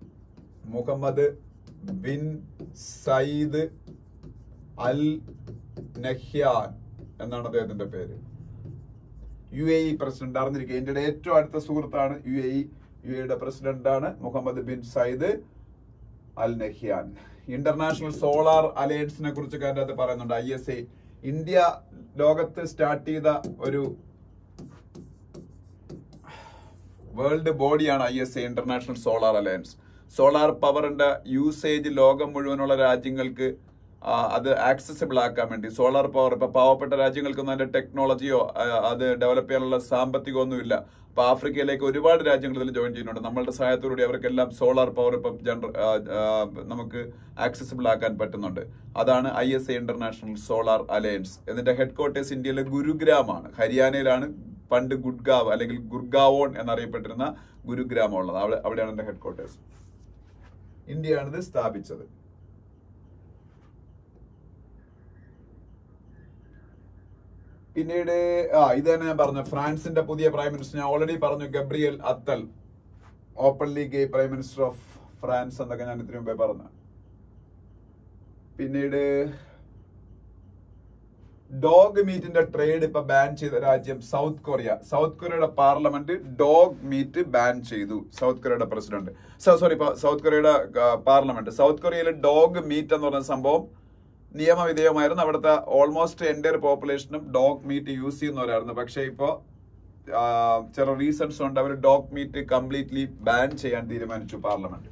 Al Nahyan എന്നാണ് അദ്ദേഹത്തിന്റെ പേര്. UAE പ്രസിഡന്റ്, അറിഞ്ഞിരിക്കുക. ഇന്ത്യയുടെ ഏറ്റവും അടുത്ത സുഹൃത്താണ് UAEയുടെ പ്രസിഡന്റാണ് Mohamed bin Zayed Al Nahyan. International solar അലയൻസിനെ കുറിച്ച് അതിനകത്ത് പറയുന്നുണ്ട്. ISA, ഇന്ത്യ ലോകത്ത് സ്റ്റാർട്ട് ചെയ്ത ഒരു വേൾഡ് ബോഡിയാണ് ISA, international solar alliance. Solar പവറിന്റെ യൂസേജ് ലോകം മുഴുവനുള്ള രാജ്യങ്ങൾക്ക് അത് ആക്സസിബിൾ ആക്കാൻ വേണ്ടി സോളാർ പവർ, ഇപ്പൊ പാവപ്പെട്ട രാജ്യങ്ങൾക്കൊന്നും അതിന്റെ ടെക്നോളജിയോ അത് ഡെവലപ്പ് ചെയ്യാനുള്ള സാമ്പത്തികമൊന്നും ഇല്ല. അപ്പൊ ആഫ്രിക്കയിലേക്ക് ഒരുപാട് രാജ്യങ്ങൾ ഇതിൽ ജോയിൻ ചെയ്യുന്നുണ്ട്. നമ്മളുടെ സഹായത്തോടുകൂടി അവർക്കെല്ലാം സോളാർ പവർ ഇപ്പം നമുക്ക് ആക്സസിബിൾ ആക്കാൻ പറ്റുന്നുണ്ട്. അതാണ് ISA, ഇന്റർനാഷണൽ സോളാർ അലയൻസ്. ഇതിന്റെ ഹെഡ് ക്വാർട്ടേഴ്സ് ഇന്ത്യയിലെ ഗുരുഗ്രാമാണ്. ഹരിയാനയിലാണ് പണ്ട് ഗുഡ്ഗാവ് അല്ലെങ്കിൽ ഗുർഗാവോൺ എന്നറിയപ്പെട്ടിരുന്ന ഗുരുഗ്രാമം ഉള്ളത്. അവിടെയാണ് എന്റെ ഹെഡ് ക്വാർട്ടേഴ്സ്. ഇന്ത്യയാണ് ഇത് സ്ഥാപിച്ചത്. പിന്നീട് ഇത് തന്നെ ഞാൻ പറഞ്ഞു, ഫ്രാൻസിന്റെ പുതിയ പ്രൈം മിനിസ്റ്റർ ഞാൻ ഓൾറെഡി പറഞ്ഞു, Gabriel Attal, openly gay prime minister of France എന്നൊക്കെ ഞാൻ ഇതിനു മുമ്പേ പറഞ്ഞു. പിന്നീട് ഡോഗ് മീറ്റിന്റെ ട്രേഡ് ഇപ്പൊ ബാൻ ചെയ്ത രാജ്യം സൗത്ത് കൊറിയ. സൗത്ത് കൊറിയയുടെ പാർലമെന്റ് ഡോഗ് മീറ്റ് ബാൻ ചെയ്തു. സൗത്ത് കൊറിയയുടെ പ്രസിഡന്റ്, സൗത്ത് കൊറിയയുടെ പാർലമെന്റ്. സൗത്ത് കൊറിയയിലെ ഡോഗ് മീറ്റ് എന്ന് പറഞ്ഞ സംഭവം നിയമവിധേയമായിരുന്നു. അവിടുത്തെ ഓൾമോസ്റ്റ് എൻ്റയർ പോപ്പുലേഷനും ഡോഗ് മീറ്റ് യൂസ് ചെയ്യുന്നവരായിരുന്നു. പക്ഷെ ഇപ്പോ ചില റീസൺസ് കൊണ്ട് അവർ ഡോഗ് മീറ്റ് കംപ്ലീറ്റ്ലി ബാൻ ചെയ്യാൻ തീരുമാനിച്ചു പാർലമെന്റ്.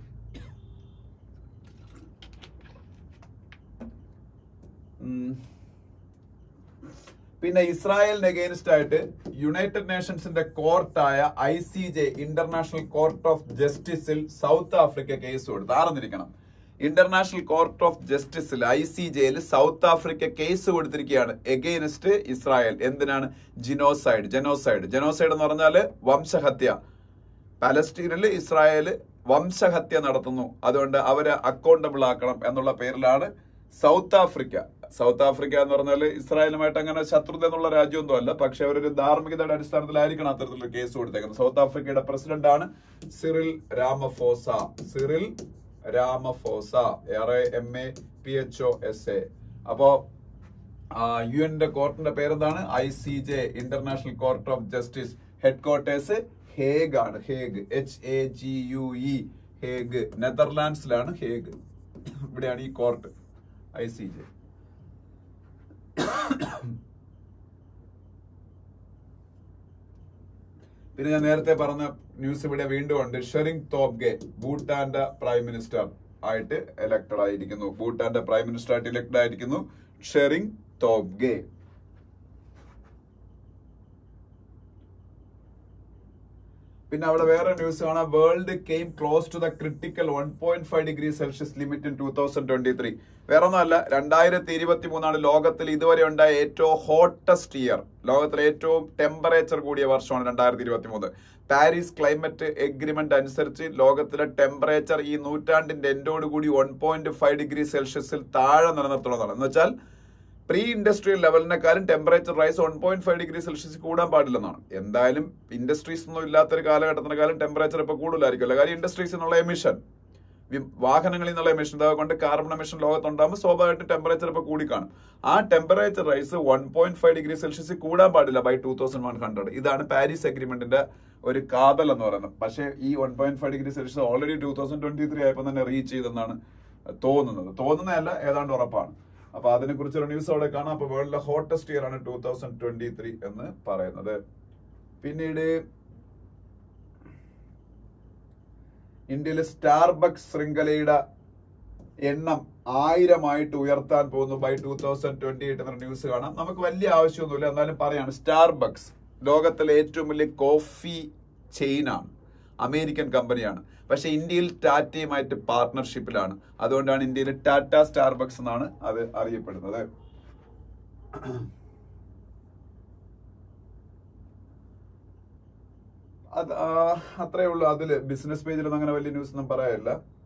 പിന്നെ ഇസ്രായേലിന് അഗെയിൻസ്റ്റ് ആയിട്ട് യുണൈറ്റഡ് നേഷൻസിന്റെ കോർട്ടായ ICJ, ഇന്റർനാഷണൽ കോർട്ട് ഓഫ് ജസ്റ്റിസിൽ സൗത്ത് ആഫ്രിക്ക കേസ് കൊടുത്തു. അറിഞ്ഞിരിക്കണം, ഇന്റർനാഷണൽ കോർട്ട് ഓഫ് ജസ്റ്റിസിൽ ICJയിൽ സൗത്ത് ആഫ്രിക്ക കേസ് കൊടുത്തിരിക്കുകയാണ് എഗെയിൻസ്റ്റ് ഇസ്രായേൽ. എന്തിനാണ്? ജനോസൈഡ് എന്ന് പറഞ്ഞാല് വംശഹത്യ. പാലസ്തീനിൽ ഇസ്രായേല് വംശഹത്യ നടത്തുന്നു, അതുകൊണ്ട് അവരെ അക്കൗണ്ടബിൾ ആക്കണം എന്നുള്ള പേരിലാണ് സൗത്ത് ആഫ്രിക്ക സൗത്ത് ആഫ്രിക്ക എന്ന് പറഞ്ഞാൽ ഇസ്രായേലുമായിട്ട് അങ്ങനെ ശത്രുത എന്നുള്ള രാജ്യമൊന്നും അല്ല. പക്ഷെ അവരൊരു ധാർമ്മികതയുടെ അടിസ്ഥാനത്തിലായിരിക്കണം അത്തരത്തിലുള്ള കേസ് കൊടുത്തേക്കുന്നത്. സൗത്ത് ആഫ്രിക്കയുടെ പ്രസിഡന്റ് ആണ് Cyril Ramaphosa. Cyril Ramaphosa, RAMAPHOSA. അപ്പോ UN കോർട്ടിന്റെ പേരെന്താണ്? ICJ, international court of justice. Headquarters Hague ആണ്. Hague, HAGUE, Hague. നെതർലാൻഡ്സിലാണ് ഹേഗ്. ഇവിടെയാണ് ഈ കോർട്ട്, ICJ. പിന്നെ ഞാൻ നേരത്തെ പറഞ്ഞ ന്യൂസ് ഇവിടെ വീണ്ടും ഉണ്ട്. ഷെറിംഗ് തോബ്ഗെ ഭൂട്ടാന്റെ പ്രൈം മിനിസ്റ്റർ ആയിട്ട് ഇലക്ടഡ് ആയിരിക്കുന്നു. ഭൂട്ടാന്റെ പ്രൈം മിനിസ്റ്റർ ആയിട്ട് ഇലക്ടഡ് ആയിരിക്കുന്നു ഷെറിംഗ് തോബ്ഗെ. പിന്നെ അവിടെ വേറെ ന്യൂസ് കാണാം. World came close to the critical 1.5 degree Celsius limit in 2023. വേറെ ഒന്നുമല്ല, 2023 ലോകത്തിൽ ഇതുവരെ ഉണ്ടായ ഏറ്റവും ഹോട്ടസ്റ്റ് ഇയർ, ലോകത്തിലെ ഏറ്റവും ടെമ്പറേച്ചർ കൂടിയ വർഷമാണ് 2023. പാരീസ് ക്ലൈമറ്റ് എഗ്രിമെന്റ് അനുസരിച്ച് ലോകത്തിലെ ടെമ്പറേച്ചർ ഈ നൂറ്റാണ്ടിന്റെ എൻഡോടുകൂടി 1.5 ഡിഗ്രി സെൽഷ്യസിൽ താഴെ നിലനിർത്തുന്നതാണ്. എന്ന് വെച്ചാൽ പ്രീ ഇൻഡസ്ട്രിയൽ ലെവലിനെക്കാളും ടെമ്പറേച്ചർ റൈസ് 1.5 ഡിഗ്രി സെൽഷ്യസ് കൂടാൻ പാടില്ലെന്നാണ്. എന്തായാലും ഇൻഡസ്ട്രീസ് ഒന്നും ഇല്ലാത്തൊരു കാലഘട്ടത്തിനെക്കാളും ടെമ്പറേച്ചർ ഇപ്പൊ കൂടുതലായിരിക്കുമല്ലോ. കാര്യം ഇൻഡസ്ട്രീസ് എന്നുള്ള എമിഷൻ, വാഹനങ്ങളിൽ നിന്നുള്ള എമിഷൻ, അതുകൊണ്ട് കാർബൺ എമിഷൻ ലോകത്തുണ്ടാകുമ്പോൾ സ്വാഭാവികമായിട്ട് ടെമ്പറേച്ചർ ഇപ്പൊ കൂടിക്കാണും. ആ ടെമ്പറേച്ചർ റൈസ് 1.5 ഡിഗ്രി സെൽഷ്യസ് കൂടാൻ പാടില്ല ബൈ 2100. ഇതാണ് പാരീസ് അഗ്രിമെന്റിന്റെ ഒരു കാതൽ എന്ന് പറയുന്നത്. പക്ഷേ ഈ 1.5 ഡിഗ്രി സെൽഷ്യസ് ഓൾറെഡി 2023 ആയപ്പോൾ തന്നെ റീച്ച് ചെയ്തെന്നാണ് തോന്നുന്നതല്ല, ഏതാണ്ട് ഉറപ്പാണ്. അപ്പൊ അതിനെ കുറിച്ചുള്ള ന്യൂസ് അവിടെ കാണാം. അപ്പൊ വേൾഡിലെ ഹോട്ടസ്റ്റ് ഇയർ ആണ് 2023 എന്ന് പറയുന്നത്. പിന്നീട് ഇന്ത്യയിലെ സ്റ്റാർബക്സ് ശൃംഖലയുടെ എണ്ണം 1000 ഉയർത്താൻ പോകുന്നു ബൈ 2028 എന്ന ന്യൂസ് കാണാം. നമുക്ക് വലിയ ആവശ്യമൊന്നുമില്ല, എന്നാലും പറയാണ്. സ്റ്റാർബക്സ് ലോകത്തിലെ ഏറ്റവും വലിയ കോഫി ചെയിനാണ്, അമേരിക്കൻ കമ്പനിയാണ്. പക്ഷെ ഇന്ത്യയിൽ ടാറ്റയുമായിട്ട് പാർട്ട്ണർഷിപ്പിലാണ്. അതുകൊണ്ടാണ് ഇന്ത്യയിൽ ടാറ്റ സ്റ്റാർബക്സ് എന്നാണ് അത് അറിയപ്പെടുന്നത്. അത്രേ ഉള്ളൂ. അതില് ബിസിനസ് പേജിലൊന്നും അങ്ങനെ വലിയ ന്യൂസ് ഒന്നും പറയാനില്ല.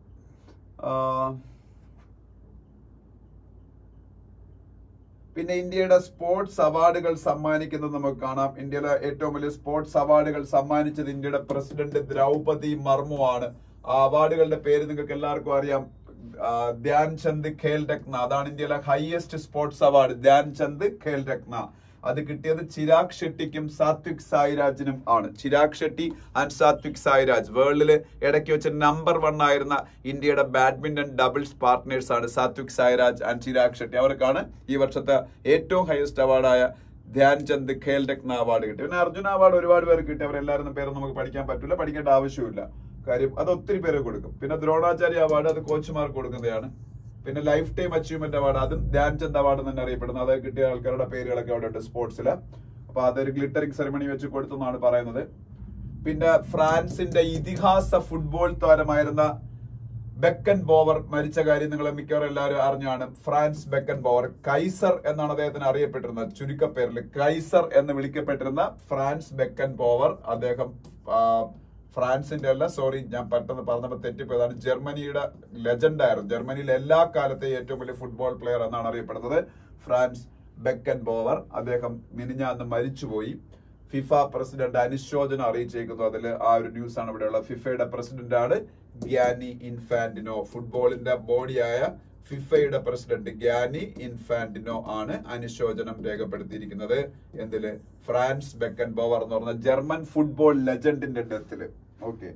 പിന്നെ ഇന്ത്യയുടെ സ്പോർട്സ് അവാർഡുകൾ സമ്മാനിക്കുന്നത് നമുക്ക് കാണാം. ഇന്ത്യയിലെ ഏറ്റവും വലിയ സ്പോർട്സ് അവാർഡുകൾ സമ്മാനിച്ചത് ഇന്ത്യയുടെ പ്രസിഡന്റ് ദ്രൗപദി മർമു ആണ്. ആ അവാർഡുകളുടെ പേര് നിങ്ങൾക്ക് എല്ലാവർക്കും അറിയാം. ധ്യാൻചന്ദ് ഖേൽ രത്ന, അതാണ് ഇന്ത്യയിലെ highest sports award. Dhyan Chand Khel Ratna അത് കിട്ടിയത് ചിരാഗ് ഷെട്ടിക്കും സാത്വിക് സായിരാജിനും ആണ്. ചിരാഗ് ഷെട്ടി ആൻഡ് സാത്വിക് സായിരാജ് വേൾഡില് ഇടയ്ക്ക് വെച്ച് നമ്പർ 1 ആയിരുന്ന ഇന്ത്യയുടെ ബാഡ്മിന്റൺ ഡബിൾസ് പാർട്ട്നേഴ്സ് ആണ് സാത്വിക് സായിരാജ് ആൻഡ് ചിരാഗ് ഷെട്ടി. അവർക്കാണ് ഈ വർഷത്തെ ഏറ്റവും ഹയസ്റ്റ് അവാർഡായ ധ്യാൻചന്ദ് ഖേൽ രത്ന അവാർഡ് കിട്ടി. പിന്നെ അർജുന അവാർഡ് ഒരുപാട് പേർക്ക് കിട്ടി. അവരെല്ലാവരും പേര് നമുക്ക് പഠിക്കാൻ പറ്റില്ല, പഠിക്കേണ്ട ആവശ്യമില്ല. കാര്യം അത് ഒത്തിരി പേര് കൊടുക്കും. പിന്നെ ദ്രോണാചാര്യ അവാർഡ് അത് കോച്ചുമാർക്ക് കൊടുക്കുന്നതാണ്. പിന്നെ ലൈഫ് ടൈം അച്ചീവ്മെന്റ് അവാർഡ്, അതും ധ്യാൻചന്ദ് അവാർഡ് തന്നെ അറിയപ്പെടുന്നത്. അത് കിട്ടിയ ആൾക്കാരുടെ പേരുകളൊക്കെ അവിടെ ഉണ്ട് സ്പോർട്സില്. അപ്പൊ അതൊരു ഗ്ലിറ്ററിംഗ് സെറമണി വെച്ച് കൊടുത്തെന്നാണ് പറയുന്നത്. പിന്നെ ഫ്രാൻസിന്റെ ഇതിഹാസ ഫുട്ബോൾ താരമായിരുന്ന ബെക്കൻ ബോവർ മരിച്ച കാര്യം നിങ്ങൾ മിക്കവാറും എല്ലാവരും അറിഞ്ഞാണ്. ഫ്രാൻസ് ബെക്കൻ ബോവർ, കൈസർ എന്നാണ് അദ്ദേഹത്തിന് അറിയപ്പെട്ടിരുന്നത്. ചുരുക്കപ്പേരിൽ കൈസർ എന്ന് വിളിക്കപ്പെട്ടിരുന്ന ഫ്രാൻസ് ബെക്കൻ ബോവർ. അദ്ദേഹം ഫ്രാൻസിന്റെ അല്ല, സോറി ഞാൻ പെട്ടെന്ന് പറഞ്ഞപ്പോൾ തെറ്റിപ്പോയതാണ്, ജർമ്മനിയുടെ ലെജൻഡ് ആയിരുന്നു. ജർമ്മനിയിലെ എല്ലാ കാലത്തെയും ഏറ്റവും വലിയ ഫുട്ബോൾ പ്ലെയർ എന്നാണ് അറിയപ്പെടുന്നത് ഫ്രാൻസ് ബെക്കൻ ബോവർ. അദ്ദേഹം മിനിഞ്ഞാന്ന് മരിച്ചുപോയി. ഫിഫ പ്രസിഡന്റ് അനുശോചനം അറിയിച്ചേക്കുന്നു. അതിൽ ആ ഒരു ന്യൂസ് ആണ് ഇവിടെയുള്ള. ഫിഫയുടെ പ്രസിഡന്റ് ആണ് ഗ്യാനി ഇൻഫാന്റിനോ. ഫുട്ബോളിന്റെ ബോഡിയായ ഫിഫയുടെ പ്രസിഡന്റ് ഗ്യാനി ഇൻഫാന്റിനോ ആണ് അനുശോചനം രേഖപ്പെടുത്തിയിരിക്കുന്നത്. എന്തില്? ഫ്രാൻസ് ബെക്കൻ ബോവർ എന്ന് പറഞ്ഞ ജർമ്മൻ ഫുട്ബോൾ ലെജൻഡിന്റെ ഡെത്തില്. ഓക്കെ,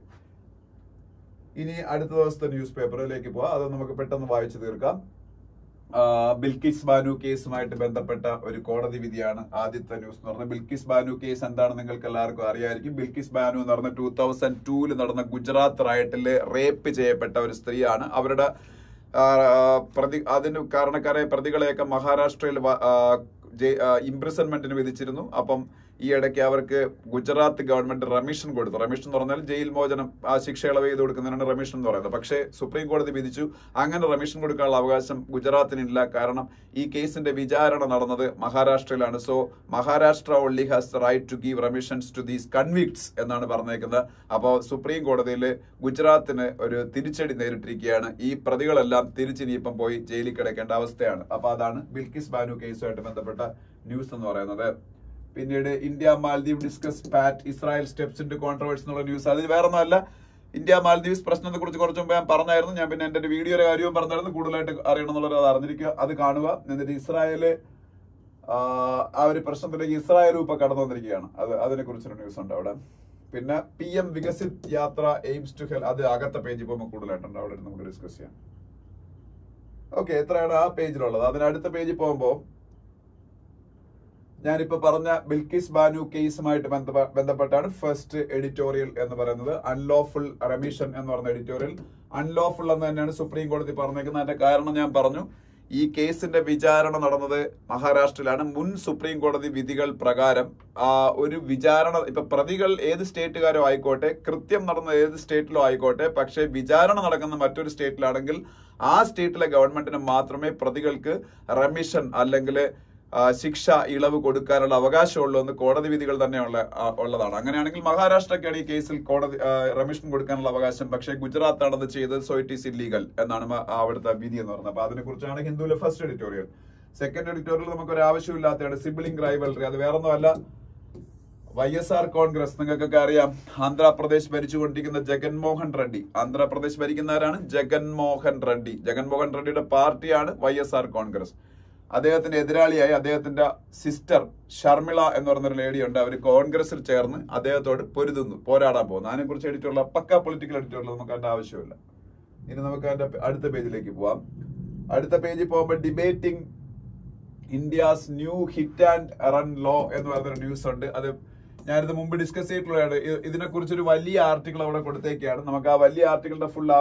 ഇനി അടുത്ത ദിവസത്തെ ന്യൂസ് പേപ്പറിലേക്ക് പോവാം. അത് നമുക്ക് പെട്ടെന്ന് വായിച്ചു തീർക്കാം. ബിൽക്കിസ് ബാനു കേസുമായിട്ട് ബന്ധപ്പെട്ട ഒരു കോടതി വിധിയാണ് ആദ്യത്തെ ന്യൂസ് എന്ന് പറഞ്ഞത്. ബിൽക്കിസ് ബാനു കേസ് എന്താണ് നിങ്ങൾക്ക് എല്ലാവർക്കും അറിയായിരിക്കും. ബിൽക്കിസ് ബാനു എന്ന് പറഞ്ഞ 2002 നടന്ന ഗുജറാത്ത് റൈറ്റില് റേപ്പ് ചെയ്യപ്പെട്ട ഒരു സ്ത്രീയാണ്. അവരുടെ അതിന് കാരണക്കാരെ പ്രതികളെയൊക്കെ മഹാരാഷ്ട്രയിൽ ഇംപ്രിസൺമെന്റിന് വിധിച്ചിരുന്നു. അപ്പം ഈ ഇടയ്ക്ക് അവർക്ക് ഗുജറാത്ത് ഗവൺമെന്റ് റെമിഷൻ കൊടുത്തു. റെമിഷൻ എന്ന് പറഞ്ഞാൽ ജയിൽ മോചനം, ആ ശിക്ഷ ഇളവ് ചെയ്ത് കൊടുക്കുന്നതിനാണ് റെമിഷൻ എന്ന് പറയുന്നത്. പക്ഷേ സുപ്രീം കോടതി വിധിച്ചു അങ്ങനെ റെമിഷൻ കൊടുക്കാനുള്ള അവകാശം ഗുജറാത്തിനില്ല. കാരണം ഈ കേസിന്റെ വിചാരണ നടന്നത് മഹാരാഷ്ട്രയിലാണ്. So Maharashtra only has the right to give remissions to these convicts എന്നാണ് പറഞ്ഞേക്കുന്നത്. അപ്പോൾ സുപ്രീം കോടതിയിൽ ഗുജറാത്തിന് ഒരു തിരിച്ചടി നേരിട്ടിരിക്കുകയാണ്. ഈ പ്രതികളെല്ലാം തിരിച്ചിനിയിപ്പം പോയി ജയിലിൽ കിടക്കേണ്ട അവസ്ഥയാണ്. അപ്പൊ അതാണ് ബിൽക്കിസ് ബാനു കേസുമായിട്ട് ബന്ധപ്പെട്ട ന്യൂസ് എന്ന് പറയുന്നത്. പിന്നീട് India Maldive discuss pat Israel steps in to controversy എന്നുള്ള ന്യൂസ്. അത് വേറെ ഒന്നുമല്ല, ഇന്ത്യ മാൽദീവ്സ് പ്രശ്നത്തെ കുറിച്ച് കുറച്ച് മുമ്പ് ഞാൻ പറഞ്ഞായിരുന്നു. ഞാൻ പിന്നെ എന്റെ വീഡിയോയുടെ കാര്യവും പറഞ്ഞായിരുന്നു. കൂടുതലായിട്ട് അറിയണം എന്നുള്ളത് അത് അറിഞ്ഞിരിക്കുക, അത് കാണുക. എന്നിട്ട് ഇസ്രായേല് ആ ഒരു പ്രശ്നത്തിലേക്ക് ഇസ്രായേലും ഇപ്പൊ കടന്നു വന്നിരിക്കുകയാണ്. അതിനെ കുറിച്ചൊരു ന്യൂസ് ഉണ്ട് അവിടെ. പിന്നെ PM വികസിത് യാത്ര എയിംസ് ടു ഹെൽപ്പ്, അത് അകത്തെ പേജിൽ പോകുമ്പോൾ കൂടുതലായിട്ടുണ്ട്, അവിടെ നമുക്ക് ഡിസ്കസ് ചെയ്യാം. ഓക്കെ, എത്രയാണ് ആ പേജിലുള്ളത്. അതിനടുത്ത പേജിൽ പോകുമ്പോൾ ഞാനിപ്പോ പറഞ്ഞ ബിൽക്കിസ് ബാനു കേസുമായിട്ട് ബന്ധപ്പെട്ടാണ് ഫസ്റ്റ് എഡിറ്റോറിയൽ എന്ന് പറയുന്നത്. അൺലോഫുൾ റെമിഷൻ എന്ന് പറയുന്ന എഡിറ്റോറിയൽ. അൺലോഫുൾ എന്ന് തന്നെയാണ് സുപ്രീം കോടതി പറഞ്ഞേക്കുന്നത്. അതിന്റെ കാരണം ഞാൻ പറഞ്ഞു. ഈ കേസിന്റെ വിചാരണ നടന്നത് മഹാരാഷ്ട്രയിലാണ്. മുൻ സുപ്രീം കോടതി വിധികൾ പ്രകാരം ഒരു വിചാരണ, ഇപ്പൊ പ്രതികൾ ഏത് സ്റ്റേറ്റുകാരോ ആയിക്കോട്ടെ, കൃത്യം നടന്ന ഏത് സ്റ്റേറ്റിലോ ആയിക്കോട്ടെ, പക്ഷെ വിചാരണ നടക്കുന്ന മറ്റൊരു സ്റ്റേറ്റിലാണെങ്കിൽ ആ സ്റ്റേറ്റിലെ ഗവൺമെന്റിന് മാത്രമേ പ്രതികൾക്ക് റെമിഷൻ അല്ലെങ്കിൽ ശിക്ഷ ഇളവ് കൊടുക്കാനുള്ള അവകാശമുള്ളൂ എന്ന് കോടതി വിധികൾ തന്നെ ഉള്ളതാണ്. അങ്ങനെയാണെങ്കിൽ മഹാരാഷ്ട്രക്കാണ് ഈ കേസിൽ കോടതി റെമിഷൻ കൊടുക്കാനുള്ള അവകാശം. പക്ഷേ ഗുജറാത്താണ് അത് ചെയ്തത്. സോ ഇറ്റ് ഈസ് ഇല്ലീഗൽ എന്നാണ് അവിടുത്തെ വിധി എന്ന് പറയുന്നത്. അപ്പൊ അതിനെ കുറിച്ചാണ് ഹിന്ദുവിലെ ഫസ്റ്റ് എഡിറ്റോറിയൽ. സെക്കൻഡ് എഡിറ്റോറിയൽ നമുക്ക് ഒരു ആവശ്യമില്ലാത്തതാണ് സിബിലിംഗ് റൈവൽറി. അത് വേറൊന്നുമല്ല, YSR കോൺഗ്രസ് നിങ്ങൾക്കൊക്കെ അറിയാം. ആന്ധ്രാപ്രദേശ് ഭരിച്ചുകൊണ്ടിരിക്കുന്ന ജഗൻമോഹൻ റെഡ്ഡി. ആന്ധ്രാപ്രദേശ് ഭരിക്കുന്നവരാണ് ജഗൻമോഹൻ റെഡ്ഡി. ജഗൻമോഹൻ റെഡ്ഡിയുടെ പാർട്ടിയാണ് YSR കോൺഗ്രസ്. അദ്ദേഹത്തിന്റെ എതിരാളിയായി അദ്ദേഹത്തിന്റെ സിസ്റ്റർ ഷർമിള എന്ന് പറയുന്നൊരു ലേഡിയുണ്ട്. അവർ കോൺഗ്രസിൽ ചേർന്ന് അദ്ദേഹത്തോട് പോരാടാൻ പോകുന്നു. അതിനെ കുറിച്ച് എഡിറ്റുള്ള പക്ക പൊളിറ്റിക്കൽ എഡിറ്റുള്ള നമുക്ക് അതിന്റെ ആവശ്യമില്ല. ഇനി നമുക്ക് അതിന്റെ അടുത്ത പേജിലേക്ക് പോവാം. അടുത്ത പേജിൽ പോകുമ്പോൾ debating India's new hit and run law എന്ന് പറയുന്നൊരു ന്യൂസ് ഉണ്ട്. അത് ഞാനിത് മുമ്പ് ഡിസ്കസ് ചെയ്തിട്ടുള്ളതാണ്. ഇതിനെ കുറിച്ചൊരു വലിയ ആർട്ടിക്കിൾ അവിടെ കൊടുത്തേക്കാണ്. നമുക്ക് ആ വലിയ ആർട്ടിക്കിളിന്റെ ഫുൾ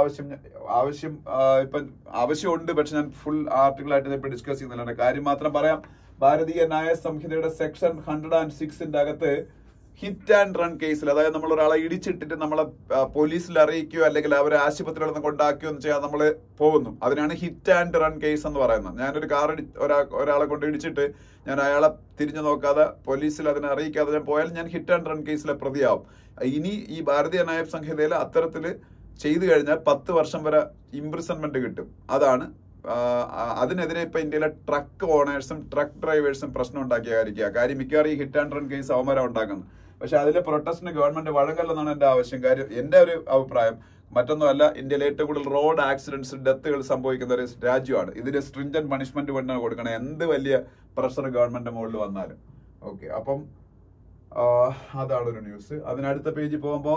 ആവശ്യമുണ്ട്. പക്ഷെ ഞാൻ ഫുൾ ആർട്ടിക്കിൾ ആയിട്ട് ഇപ്പൊ ഡിസ്കസ് ചെയ്യുന്നില്ല. കാര്യം മാത്രം പറയാം. ഭാരതീയ ന്യായ സംഹിതയുടെ സെക്ഷൻ 106 അകത്ത് ഹിറ്റ് ആൻഡ് റൺ കേസിൽ, അതായത് നമ്മൾ ഒരാളെ ഇടിച്ചിട്ടിട്ട് നമ്മളെ പോലീസിൽ അറിയിക്കുകയോ അല്ലെങ്കിൽ അവരെ ആശുപത്രിയിൽ നിന്ന് കൊണ്ടാക്കുകയോ ഒന്നും ചെയ്യാതെ നമ്മൾ പോകുന്നു, അതിനാണ് ഹിറ്റ് ആൻഡ് റൺ കേസ് എന്ന് പറയുന്നത്. ഞാനൊരു കാർ ഒരാളെ കൊണ്ട് ഇടിച്ചിട്ട് ഞാൻ അയാളെ തിരിഞ്ഞു നോക്കാതെ പോലീസിൽ അതിനെ അറിയിക്കാതെ ഞാൻ പോയാൽ ഞാൻ ഹിറ്റ് ആൻഡ് റൺ കേസിലെ പ്രതിയാവും. ഇനി ഈ ഭാരതീയ ന്യായ സംഹിതയിൽ അത്തരത്തില് ചെയ്തു കഴിഞ്ഞാൽ 10 വർഷം വരെ ഇംപ്രിസൺമെന്റ് കിട്ടും. അതാണ് അതിനെതിരെ ഇപ്പൊ ഇന്ത്യയിലെ ട്രക്ക് ഓണേഴ്സും ട്രക്ക് ഡ്രൈവേഴ്സും പ്രശ്നം ഉണ്ടാക്കിയ കാര്യം മിക്കവാറും ഈ ഹിറ്റ് ആൻഡ് റൺ കേസ് അവന്മാരാണ് ഉണ്ടാക്കുന്നത്. പക്ഷെ അതിലെ പ്രൊട്ടസ്റ്റിന് ഗവൺമെന്റ് വഴങ്ങല്ലെന്നാണ് എന്റെ ആവശ്യം. കാര്യം എന്റെ ഒരു അഭിപ്രായം മറ്റൊന്നുമല്ല, ഇന്ത്യയിൽ ഏറ്റവും കൂടുതൽ റോഡ് ആക്സിഡന്റ്സ്, ഡെത്തുകൾ സംഭവിക്കുന്ന ഒരു രാജ്യമാണ്. ഇതിന് സ്ട്രിഞ്ചന്റ് പണിഷ്മെന്റ് കൊണ്ടാണ് കൊടുക്കണം, എന്ത് വലിയ പ്രഷർ ഗവൺമെന്റ് മുകളിൽ വന്നാലും. ഓക്കെ, അപ്പം അതാണ് ഒരു ന്യൂസ്. അതിനടുത്ത പേജിൽ പോകുമ്പോ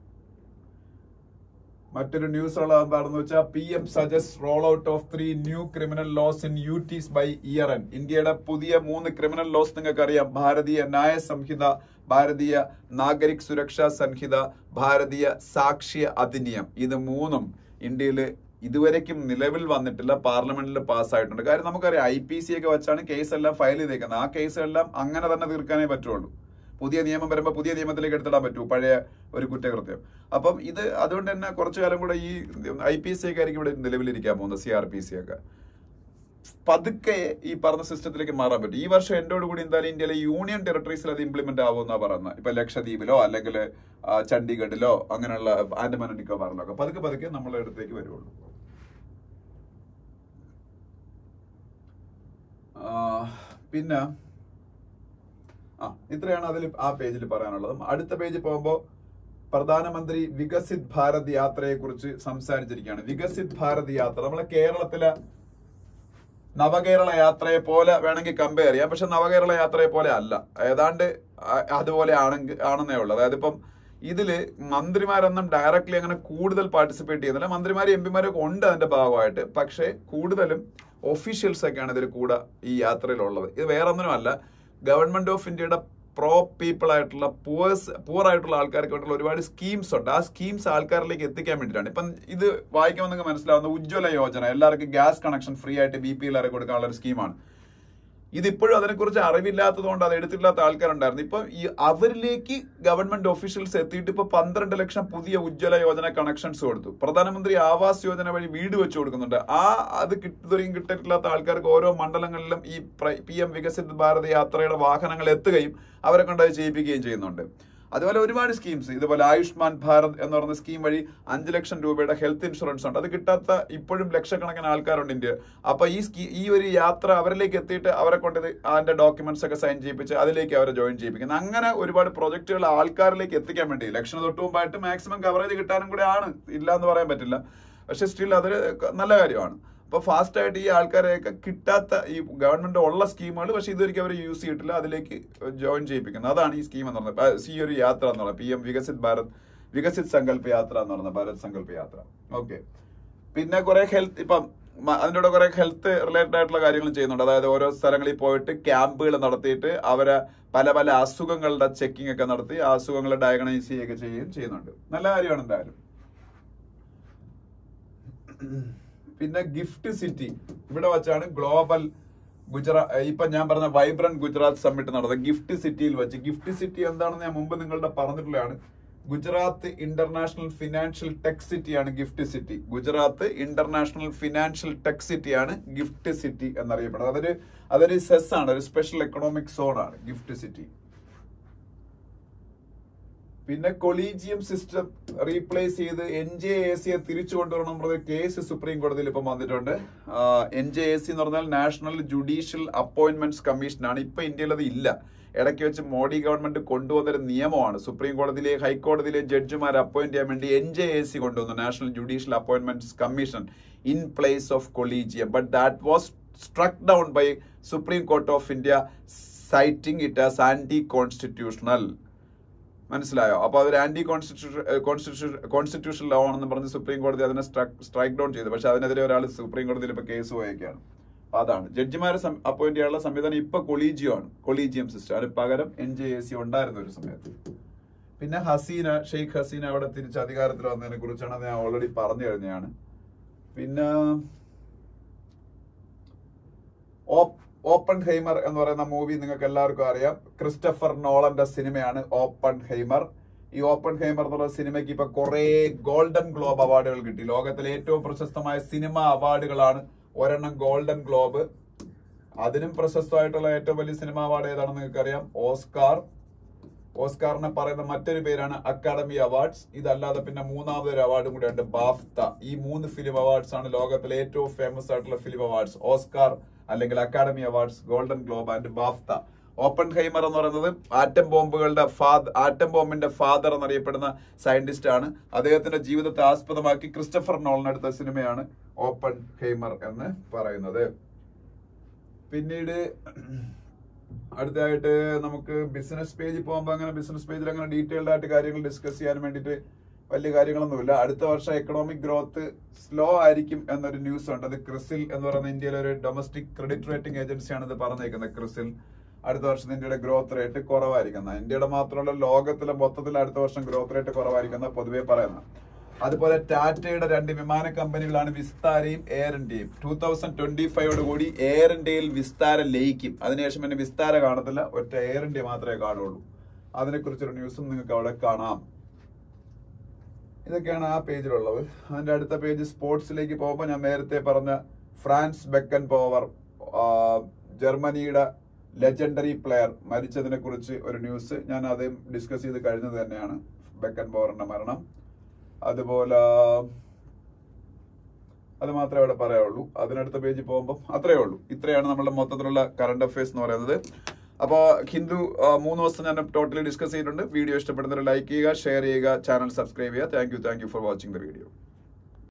മറ്റൊരു ന്യൂസ് ഉള്ളത് എന്താണെന്ന് വെച്ചാൽ PM suggest roll out of 3 new criminal laws in UTs by year end. ഇന്ത്യയുടെ പുതിയ 3 ക്രിമിനൽ ലോസ് നിങ്ങൾക്ക് അറിയാം. ഭാരതീയ ന്യായ സംഹിത, ഭാരതീയ നാഗരിക് സുരക്ഷാ സംഹിത, ഭാരതീയ സാക്ഷ്യ അധിനിയം. ഇത് 3ഉം ഇന്ത്യയിൽ ഇതുവരെയ്ക്കും നിലവിൽ വന്നിട്ടില്ല, പാർലമെന്റിൽ പാസ്സായിട്ടുണ്ട്. കാര്യം നമുക്കറിയാം IPC ഒക്കെ വെച്ചാണ് കേസെല്ലാം ഫയൽ ചെയ്തേക്കുന്നത്. ആ കേസെല്ലാം അങ്ങനെ തന്നെ തീർക്കാനേ പറ്റുള്ളൂ. പുതിയ നിയമം വരുമ്പോൾ പുതിയ നിയമത്തിലേക്ക് എടുത്തിടാൻ പറ്റൂ പഴയ ഒരു കുറ്റകൃത്യം. അപ്പം ഇത് അതുകൊണ്ട് തന്നെ കുറച്ചു കാലം കൂടെ ഈ IPC ഒക്കെ ആയിരിക്കും ഇവിടെ നിലവിലിരിക്കാൻ പോകുന്നത്. CRPC ഒക്കെ പതുക്കെ ഈ പറഞ്ഞ സിസ്റ്റത്തിലേക്ക് മാറാൻ പറ്റും. ഈ വർഷം എന്നോട് കൂടി എന്തായാലും ഇന്ത്യയിലെ യൂണിയൻ ടെറിട്ടറീസിൽ അത് ഇംപ്ലിമെന്റ് ആവുമെന്നാ പറയുന്നത്. ഇപ്പൊ ലക്ഷദ്വീപിലോ അല്ലെങ്കിൽ ചണ്ഡീഗഡിലോ അങ്ങനെയുള്ള ആൻഡമാൻ നിക്കോബാറിലോ ഒക്കെ പതുക്കെ നമ്മളെ അടുത്തേക്ക് വരുള്ളൂ. പിന്നെ ഇത്രയാണ് അതിൽ ആ പേജിൽ പറയാനുള്ളത്. അടുത്ത പേജിൽ പോകുമ്പോൾ പ്രധാനമന്ത്രി വികസിത് ഭാരത് യാത്രയെ കുറിച്ച് സംസാരിച്ചിരിക്കുകയാണ്. വികസിത് ഭാരത് യാത്ര നമ്മളെ കേരളത്തിലെ നവകേരള യാത്രയെ പോലെ വേണമെങ്കിൽ കമ്പയർ ചെയ്യാം. പക്ഷെ നവകേരള യാത്രയെ പോലെ അല്ല, ഏതാണ്ട് അതുപോലെ ആണെന്നേ ഉള്ളൂ. അതായത് ഇപ്പം ഇതില് മന്ത്രിമാരൊന്നും ഡയറക്ട്ലി അങ്ങനെ കൂടുതൽ പാർട്ടിസിപ്പേറ്റ് ചെയ്യുന്നില്ല. മന്ത്രിമാരും MP മാരൊക്കെ ഉണ്ട് അതിന്റെ ഭാഗമായിട്ട്. പക്ഷെ കൂടുതലും ഒഫീഷ്യൽസ് ഒക്കെയാണ് ഇതിൽ കൂടെ ഈ യാത്രയിലുള്ളത്. ഇത് വേറൊന്നിനുമല്ല, ഗവൺമെന്റ് ഓഫ് ഇന്ത്യയുടെ പ്രോ പീപ്പിൾ ആയിട്ടുള്ള പൂർ ആയിട്ടുള്ള ആൾക്കാർക്ക് വേണ്ടിയുള്ള ഒരുപാട് സ്കീംസ് ഉണ്ട്. ആ സ്കീംസ് ആൾക്കാരിലേക്ക് എത്തിക്കാൻ വേണ്ടിയിട്ടാണ്. ഇപ്പം ഇത് വായിക്കുമ്പോൾ നിങ്ങൾക്ക് മനസ്സിലാവുന്ന ഉജ്ജ്വല യോജന, എല്ലാവർക്കും ഗ്യാസ് കണക്ഷൻ ഫ്രീ ആയിട്ട് BPL കൊടുക്കാനുള്ള ഒരു സ്കീമാണ്. ഇതിപ്പോഴും അതിനെക്കുറിച്ച് അറിവില്ലാത്തതുകൊണ്ട് അത് എടുത്തില്ലാത്ത ആൾക്കാരുണ്ടായിരുന്നു. ഇപ്പൊ ഈ അവരിലേക്ക് ഗവൺമെന്റ് ഒഫീഷ്യൽസ് എത്തിയിട്ട് ഇപ്പൊ 12 ലക്ഷം പുതിയ ഉജ്ജ്വല യോജന കണക്ഷൻസ് കൊടുത്തു. പ്രധാനമന്ത്രി ആവാസ് യോജന വഴി വീട് വെച്ച് കൊടുക്കുന്നുണ്ട്. അത് ഇതുവരെയും കിട്ടിയിട്ടില്ലാത്ത ആൾക്കാർക്ക് ഓരോ മണ്ഡലങ്ങളിലും ഈ PM വികസിത് ഭാരത് യാത്രയുടെ വാഹനങ്ങൾ എത്തുകയും അവരെ കൊണ്ട് അത് ചെയ്യിപ്പിക്കുകയും ചെയ്യുന്നുണ്ട്. അതുപോലെ ഒരുപാട് സ്കീംസ്, ഇതുപോലെ ആയുഷ്മാൻ ഭാരത് എന്ന് പറയുന്ന സ്കീം വഴി 5 ലക്ഷം രൂപയുടെ ഹെൽത്ത് ഇൻഷുറൻസ് ഉണ്ട്. അത് കിട്ടാത്ത ഇപ്പോഴും ലക്ഷക്കണക്കിന് ആൾക്കാരുണ്ട് ഇന്ത്യ. അപ്പൊ ഈ ഒരു യാത്ര അവരിലേക്ക് എത്തിയിട്ട് അവരെ കൊണ്ട് അതിന്റെ ഡോക്യുമെന്റ്സ് ഒക്കെ സൈൻ ചെയ്യിപ്പിച്ച് അതിലേക്ക് അവരെ ജോയിൻ ചെയ്യിപ്പിക്കുന്നത്. അങ്ങനെ ഒരുപാട് പ്രൊജക്ടുകൾ ആൾക്കാരിലേക്ക് എത്തിക്കാൻ വേണ്ടി ഇലക്ഷന് തൊട്ട് മുമ്പായിട്ട് മാക്സിമം കവറേജ് കിട്ടാനും കൂടെ ആണ്, ഇല്ല എന്ന് പറയാൻ പറ്റില്ല. പക്ഷെ സ്റ്റിൽ അതൊരു നല്ല കാര്യമാണ്. അപ്പൊ ഫാസ്റ്റ് ആയിട്ട് ഈ ആൾക്കാരെയൊക്കെ കിട്ടാത്ത ഈ ഗവൺമെന്റ് ഉള്ള സ്കീമുകൾ പക്ഷെ ഇതൊരിക്കലും അവർ യൂസ് ചെയ്തിട്ടില്ല, അതിലേക്ക് ജോയിൻ ചെയ്യിപ്പിക്കുന്നത്. അതാണ് ഈ സ്കീം എന്ന് പറയുന്നത്, ഈ ഒരു യാത്ര എന്ന് പറയുന്നത് PM വികസിത് സങ്കല്പ യാത്ര എന്ന് പറയുന്നത്, ഭാരത് സങ്കല്പ യാത്ര. ഓക്കെ. പിന്നെ കുറെ ഹെൽത്ത്, ഇപ്പം അതിൻ്റെ കൂടെ കുറെ ഹെൽത്ത് റിലേറ്റഡ് ആയിട്ടുള്ള കാര്യങ്ങൾ ചെയ്യുന്നുണ്ട്. അതായത് ഓരോ സ്ഥലങ്ങളിൽ പോയിട്ട് ക്യാമ്പുകൾ നടത്തിയിട്ട് അവരെ പല അസുഖങ്ങളുടെ ചെക്കിംഗ് ഒക്കെ നടത്തി ആ അസുഖങ്ങളെ ഡയഗ്നൈസ് ചെയ്യുകയൊക്കെ ചെയ്യുന്നുണ്ട്. നല്ല കാര്യമാണ് എന്തായാലും. പിന്നെ ഗിഫ്റ്റ് സിറ്റി, ഇവിടെ വെച്ചാണ് ഗ്ലോബൽ ഇപ്പൊ ഞാൻ പറഞ്ഞ വൈബ്രന്റ് ഗുജറാത്ത് സമ്മിറ്റ് നടന്നത് ഗിഫ്റ്റ് സിറ്റിയിൽ വെച്ച്. ഗിഫ്റ്റ് സിറ്റി എന്താണെന്ന് ഞാൻ മുമ്പ് നിങ്ങളുടെ പറഞ്ഞിട്ടുള്ളതാണ്. ഗുജറാത്ത് ഇന്റർനാഷണൽ ഫിനാൻഷ്യൽ ടെക് സിറ്റിയാണ് gift city. Gujarat international financial tech സിറ്റിയാണ് ഗിഫ്റ്റ് സിറ്റി എന്നറിയപ്പെടുന്നത്. അതൊരു സെസ് ആണ്, ഒരു സ്പെഷ്യൽ എക്കണോമിക് സോൺ ആണ് ഗിഫ്റ്റ് സിറ്റി. പിന്നെ കൊളീജിയം സിസ്റ്റം റീപ്ലേസ് ചെയ്ത് NJAC തിരിച്ചു കൊണ്ടുവരണം എന്നുള്ള കേസ് സുപ്രീം കോടതിയിൽ ഇപ്പം വന്നിട്ടുണ്ട്. NJAC എന്ന് പറഞ്ഞാൽ നാഷണൽ ജുഡീഷ്യൽ അപ്പോയിന്റ്മെന്റ്സ് കമ്മീഷൻ ആണ്. ഇപ്പൊ ഇന്ത്യയിൽ അത് ഇല്ല. ഇടയ്ക്ക് വെച്ച് മോഡി ഗവൺമെന്റ് കൊണ്ടുവന്നൊരു നിയമമാണ്. സുപ്രീം കോടതിയിലെ ഹൈക്കോടതിയിലെ ജഡ്ജിമാരെ അപ്പോയിന്റ് ചെയ്യാൻ വേണ്ടി NJAC കൊണ്ടുവന്നു, national judicial appointments commission, in place of collegium. But that was struck down by supreme court of India, citing it as anti constitutional. മനസ്സിലായോ? അപ്പൊ അതൊരു ആന്റി കോൺസ്റ്റിറ്റ്യൂഷൻ ലോ ആണെന്ന് പറഞ്ഞ് സുപ്രീം കോടതി അതിനെ സ്ട്രൈക്ക് ഡൗൺ ചെയ്തു. പക്ഷെ അതിനെതിരെ ഒരാൾ സുപ്രീം കോടതിയിൽ ഇപ്പൊ കേസ് പോയേക്കാണ്. അതാണ് ജഡ്ജിമാരെ അപ്പോയിന്റ് ചെയ്യാനുള്ള സംവിധാനം ഇപ്പൊ കൊളീജിയം സിസ്റ്റം. അതിന് പകരം NJAC ഉണ്ടായിരുന്ന ഒരു സമയത്ത്. പിന്നെ ഷെയ്ഖ് ഹസീന അവിടെ തിരിച്ച് അധികാരത്തിൽ വന്നതിനെ കുറിച്ചാണ് ഞാൻ ഓൾറെഡി പറഞ്ഞു കഴിഞ്ഞതാണ്. പിന്നെ ഓപ്പൺഹൈമർ എന്ന് പറയുന്ന മൂവി നിങ്ങൾക്ക് എല്ലാവർക്കും അറിയാം. ക്രിസ്റ്റഫർ നോളന്റെ സിനിമയാണ് ഓപ്പൺഹൈമർ. ഈ ഓപ്പൺഹൈമർ എന്ന് പറയുന്ന സിനിമയ്ക്ക് ഇപ്പൊ കുറെ ഗോൾഡൻ ഗ്ലോബ് അവാർഡുകൾ കിട്ടി. ലോകത്തിലെ ഏറ്റവും പ്രശസ്തമായ സിനിമ അവാർഡുകളാണ്. ഒരെണ്ണം ഗോൾഡൻ ഗ്ലോബ്. അതിനും പ്രശസ്തമായിട്ടുള്ള ഏറ്റവും വലിയ സിനിമ അവാർഡ് ഏതാണെന്ന് നിങ്ങൾക്ക് അറിയാം, ഓസ്കാറിനെ പറയുന്ന മറ്റൊരു പേരാണ് അക്കാഡമി അവാർഡ്സ്. ഇതല്ലാതെ പിന്നെ മൂന്നാമതൊരു അവാർഡും കൂടെ ഉണ്ട്, ബാഫ്ത. ഈ 3 ഫിലിം അവാർഡ്സ് ആണ് ലോകത്തിലെ ഏറ്റവും ഫേമസ് ആയിട്ടുള്ള ഫിലിം അവാർഡ്സ്. ഓസ്കാർ അല്ലെങ്കിൽ academy awards, golden globe and BAFTA. Oppenheimer എന്ന് പറയുന്നത് ആറ്റം ബോംബിന്റെ ഫാദർ എന്നറിയപ്പെടുന്ന സയന്റിസ്റ്റ് ആണ്. അദ്ദേഹത്തിന്റെ ജീവിതത്തെ ആസ്പദമാക്കി ക്രിസ്റ്റഫർ നോളൻ എടുത്ത സിനിമയാണ് ഓപ്പൺഹൈമർ എന്ന് പറയുന്നത്. പിന്നീട് അടുത്തതായിട്ട് നമുക്ക് ബിസിനസ് പേജിൽ പോകുമ്പോൾ അങ്ങനെ ബിസിനസ് പേജിൽ അങ്ങനെ ഡീറ്റെയിൽഡ് ആയിട്ട് കാര്യങ്ങൾ ഡിസ്കസ് ചെയ്യാൻ വേണ്ടിയിട്ട് വലിയ കാര്യങ്ങളൊന്നുമില്ല. അടുത്ത വർഷം എക്കണോമിക് ഗ്രോത്ത് സ്ലോ ആയിരിക്കും എന്നൊരു ന്യൂസ് ഉണ്ട്. അത് ക്രിസിൽ എന്ന് പറയുന്ന ഇന്ത്യയിലെ ഒരു ഡൊമസ്റ്റിക് ക്രെഡിറ്റ് റേറ്റിംഗ് ഏജൻസിയാണ് ഇത് പറഞ്ഞേക്കുന്നത്. ക്രിസിൽ അടുത്ത വർഷം ഇന്ത്യയുടെ ഗ്രോത്ത് റേറ്റ് കുറവായിരിക്കുന്ന, ഇന്ത്യയുടെ മാത്രമല്ല ലോകത്തിലെ മൊത്തത്തിൽ അടുത്ത വർഷം ഗ്രോത്ത് റേറ്റ് കുറവായിരിക്കുന്ന പൊതുവെ പറയുന്നത്. അതുപോലെ ടാറ്റയുടെ 2 വിമാന കമ്പനികളാണ് വിസ്താരയും എയർ ഇന്ത്യയും. 2025 കൂടി എയർ ഇന്ത്യയിൽ വിസ്താര ലയിക്കും. അതിനുശേഷം പിന്നെ വിസ്താര കാണത്തില്ല, ഒറ്റ എയർ ഇന്ത്യ മാത്രമേ കാണുള്ളൂ. അതിനെക്കുറിച്ചൊരു ന്യൂസും നിങ്ങൾക്ക് അവിടെ കാണാം. ഇതൊക്കെയാണ് ആ പേജിലുള്ളത്. അതിന്റെ അടുത്ത പേജ് സ്പോർട്സിലേക്ക് പോകുമ്പോൾ ഞാൻ നേരത്തെ പറഞ്ഞ ഫ്രാൻസ് ബെക്കൻ പോവർ, ജർമ്മനിയുടെ ലെജൻഡറി പ്ലെയർ മരിച്ചതിനെ കുറിച്ച് ഒരു ന്യൂസ് ഞാൻ ആദ്യം ഡിസ്കസ് ചെയ്ത് കഴിഞ്ഞത് തന്നെയാണ്, ബെക്കൻ പോവറിന്റെ മരണം. അതുപോലെ അത് മാത്രമേ അവിടെ പറയാവുള്ളൂ. അതിനടുത്ത പേജിൽ പോകുമ്പോൾ അത്രയേ ഉള്ളൂ. ഇത്രയാണ് നമ്മുടെ മൊത്തത്തിലുള്ള കറണ്ട് അഫയേഴ്സ് എന്ന് പറയുന്നത്. അപ്പോൾ ഹിന്ദു 3 ദിവസം ഞാൻ ടോട്ടലി ഡിസ്കസ് ചെയ്തിട്ടുണ്ട്. വീഡിയോ ഇഷ്ടപ്പെടുന്നവർ ലൈക്ക് ചെയ്യുക, ഷെയർ ചെയ്യുക, ചാനൽ സബ്സ്ക്രൈബ് ചെയ്യുക. Thank you for watching the video.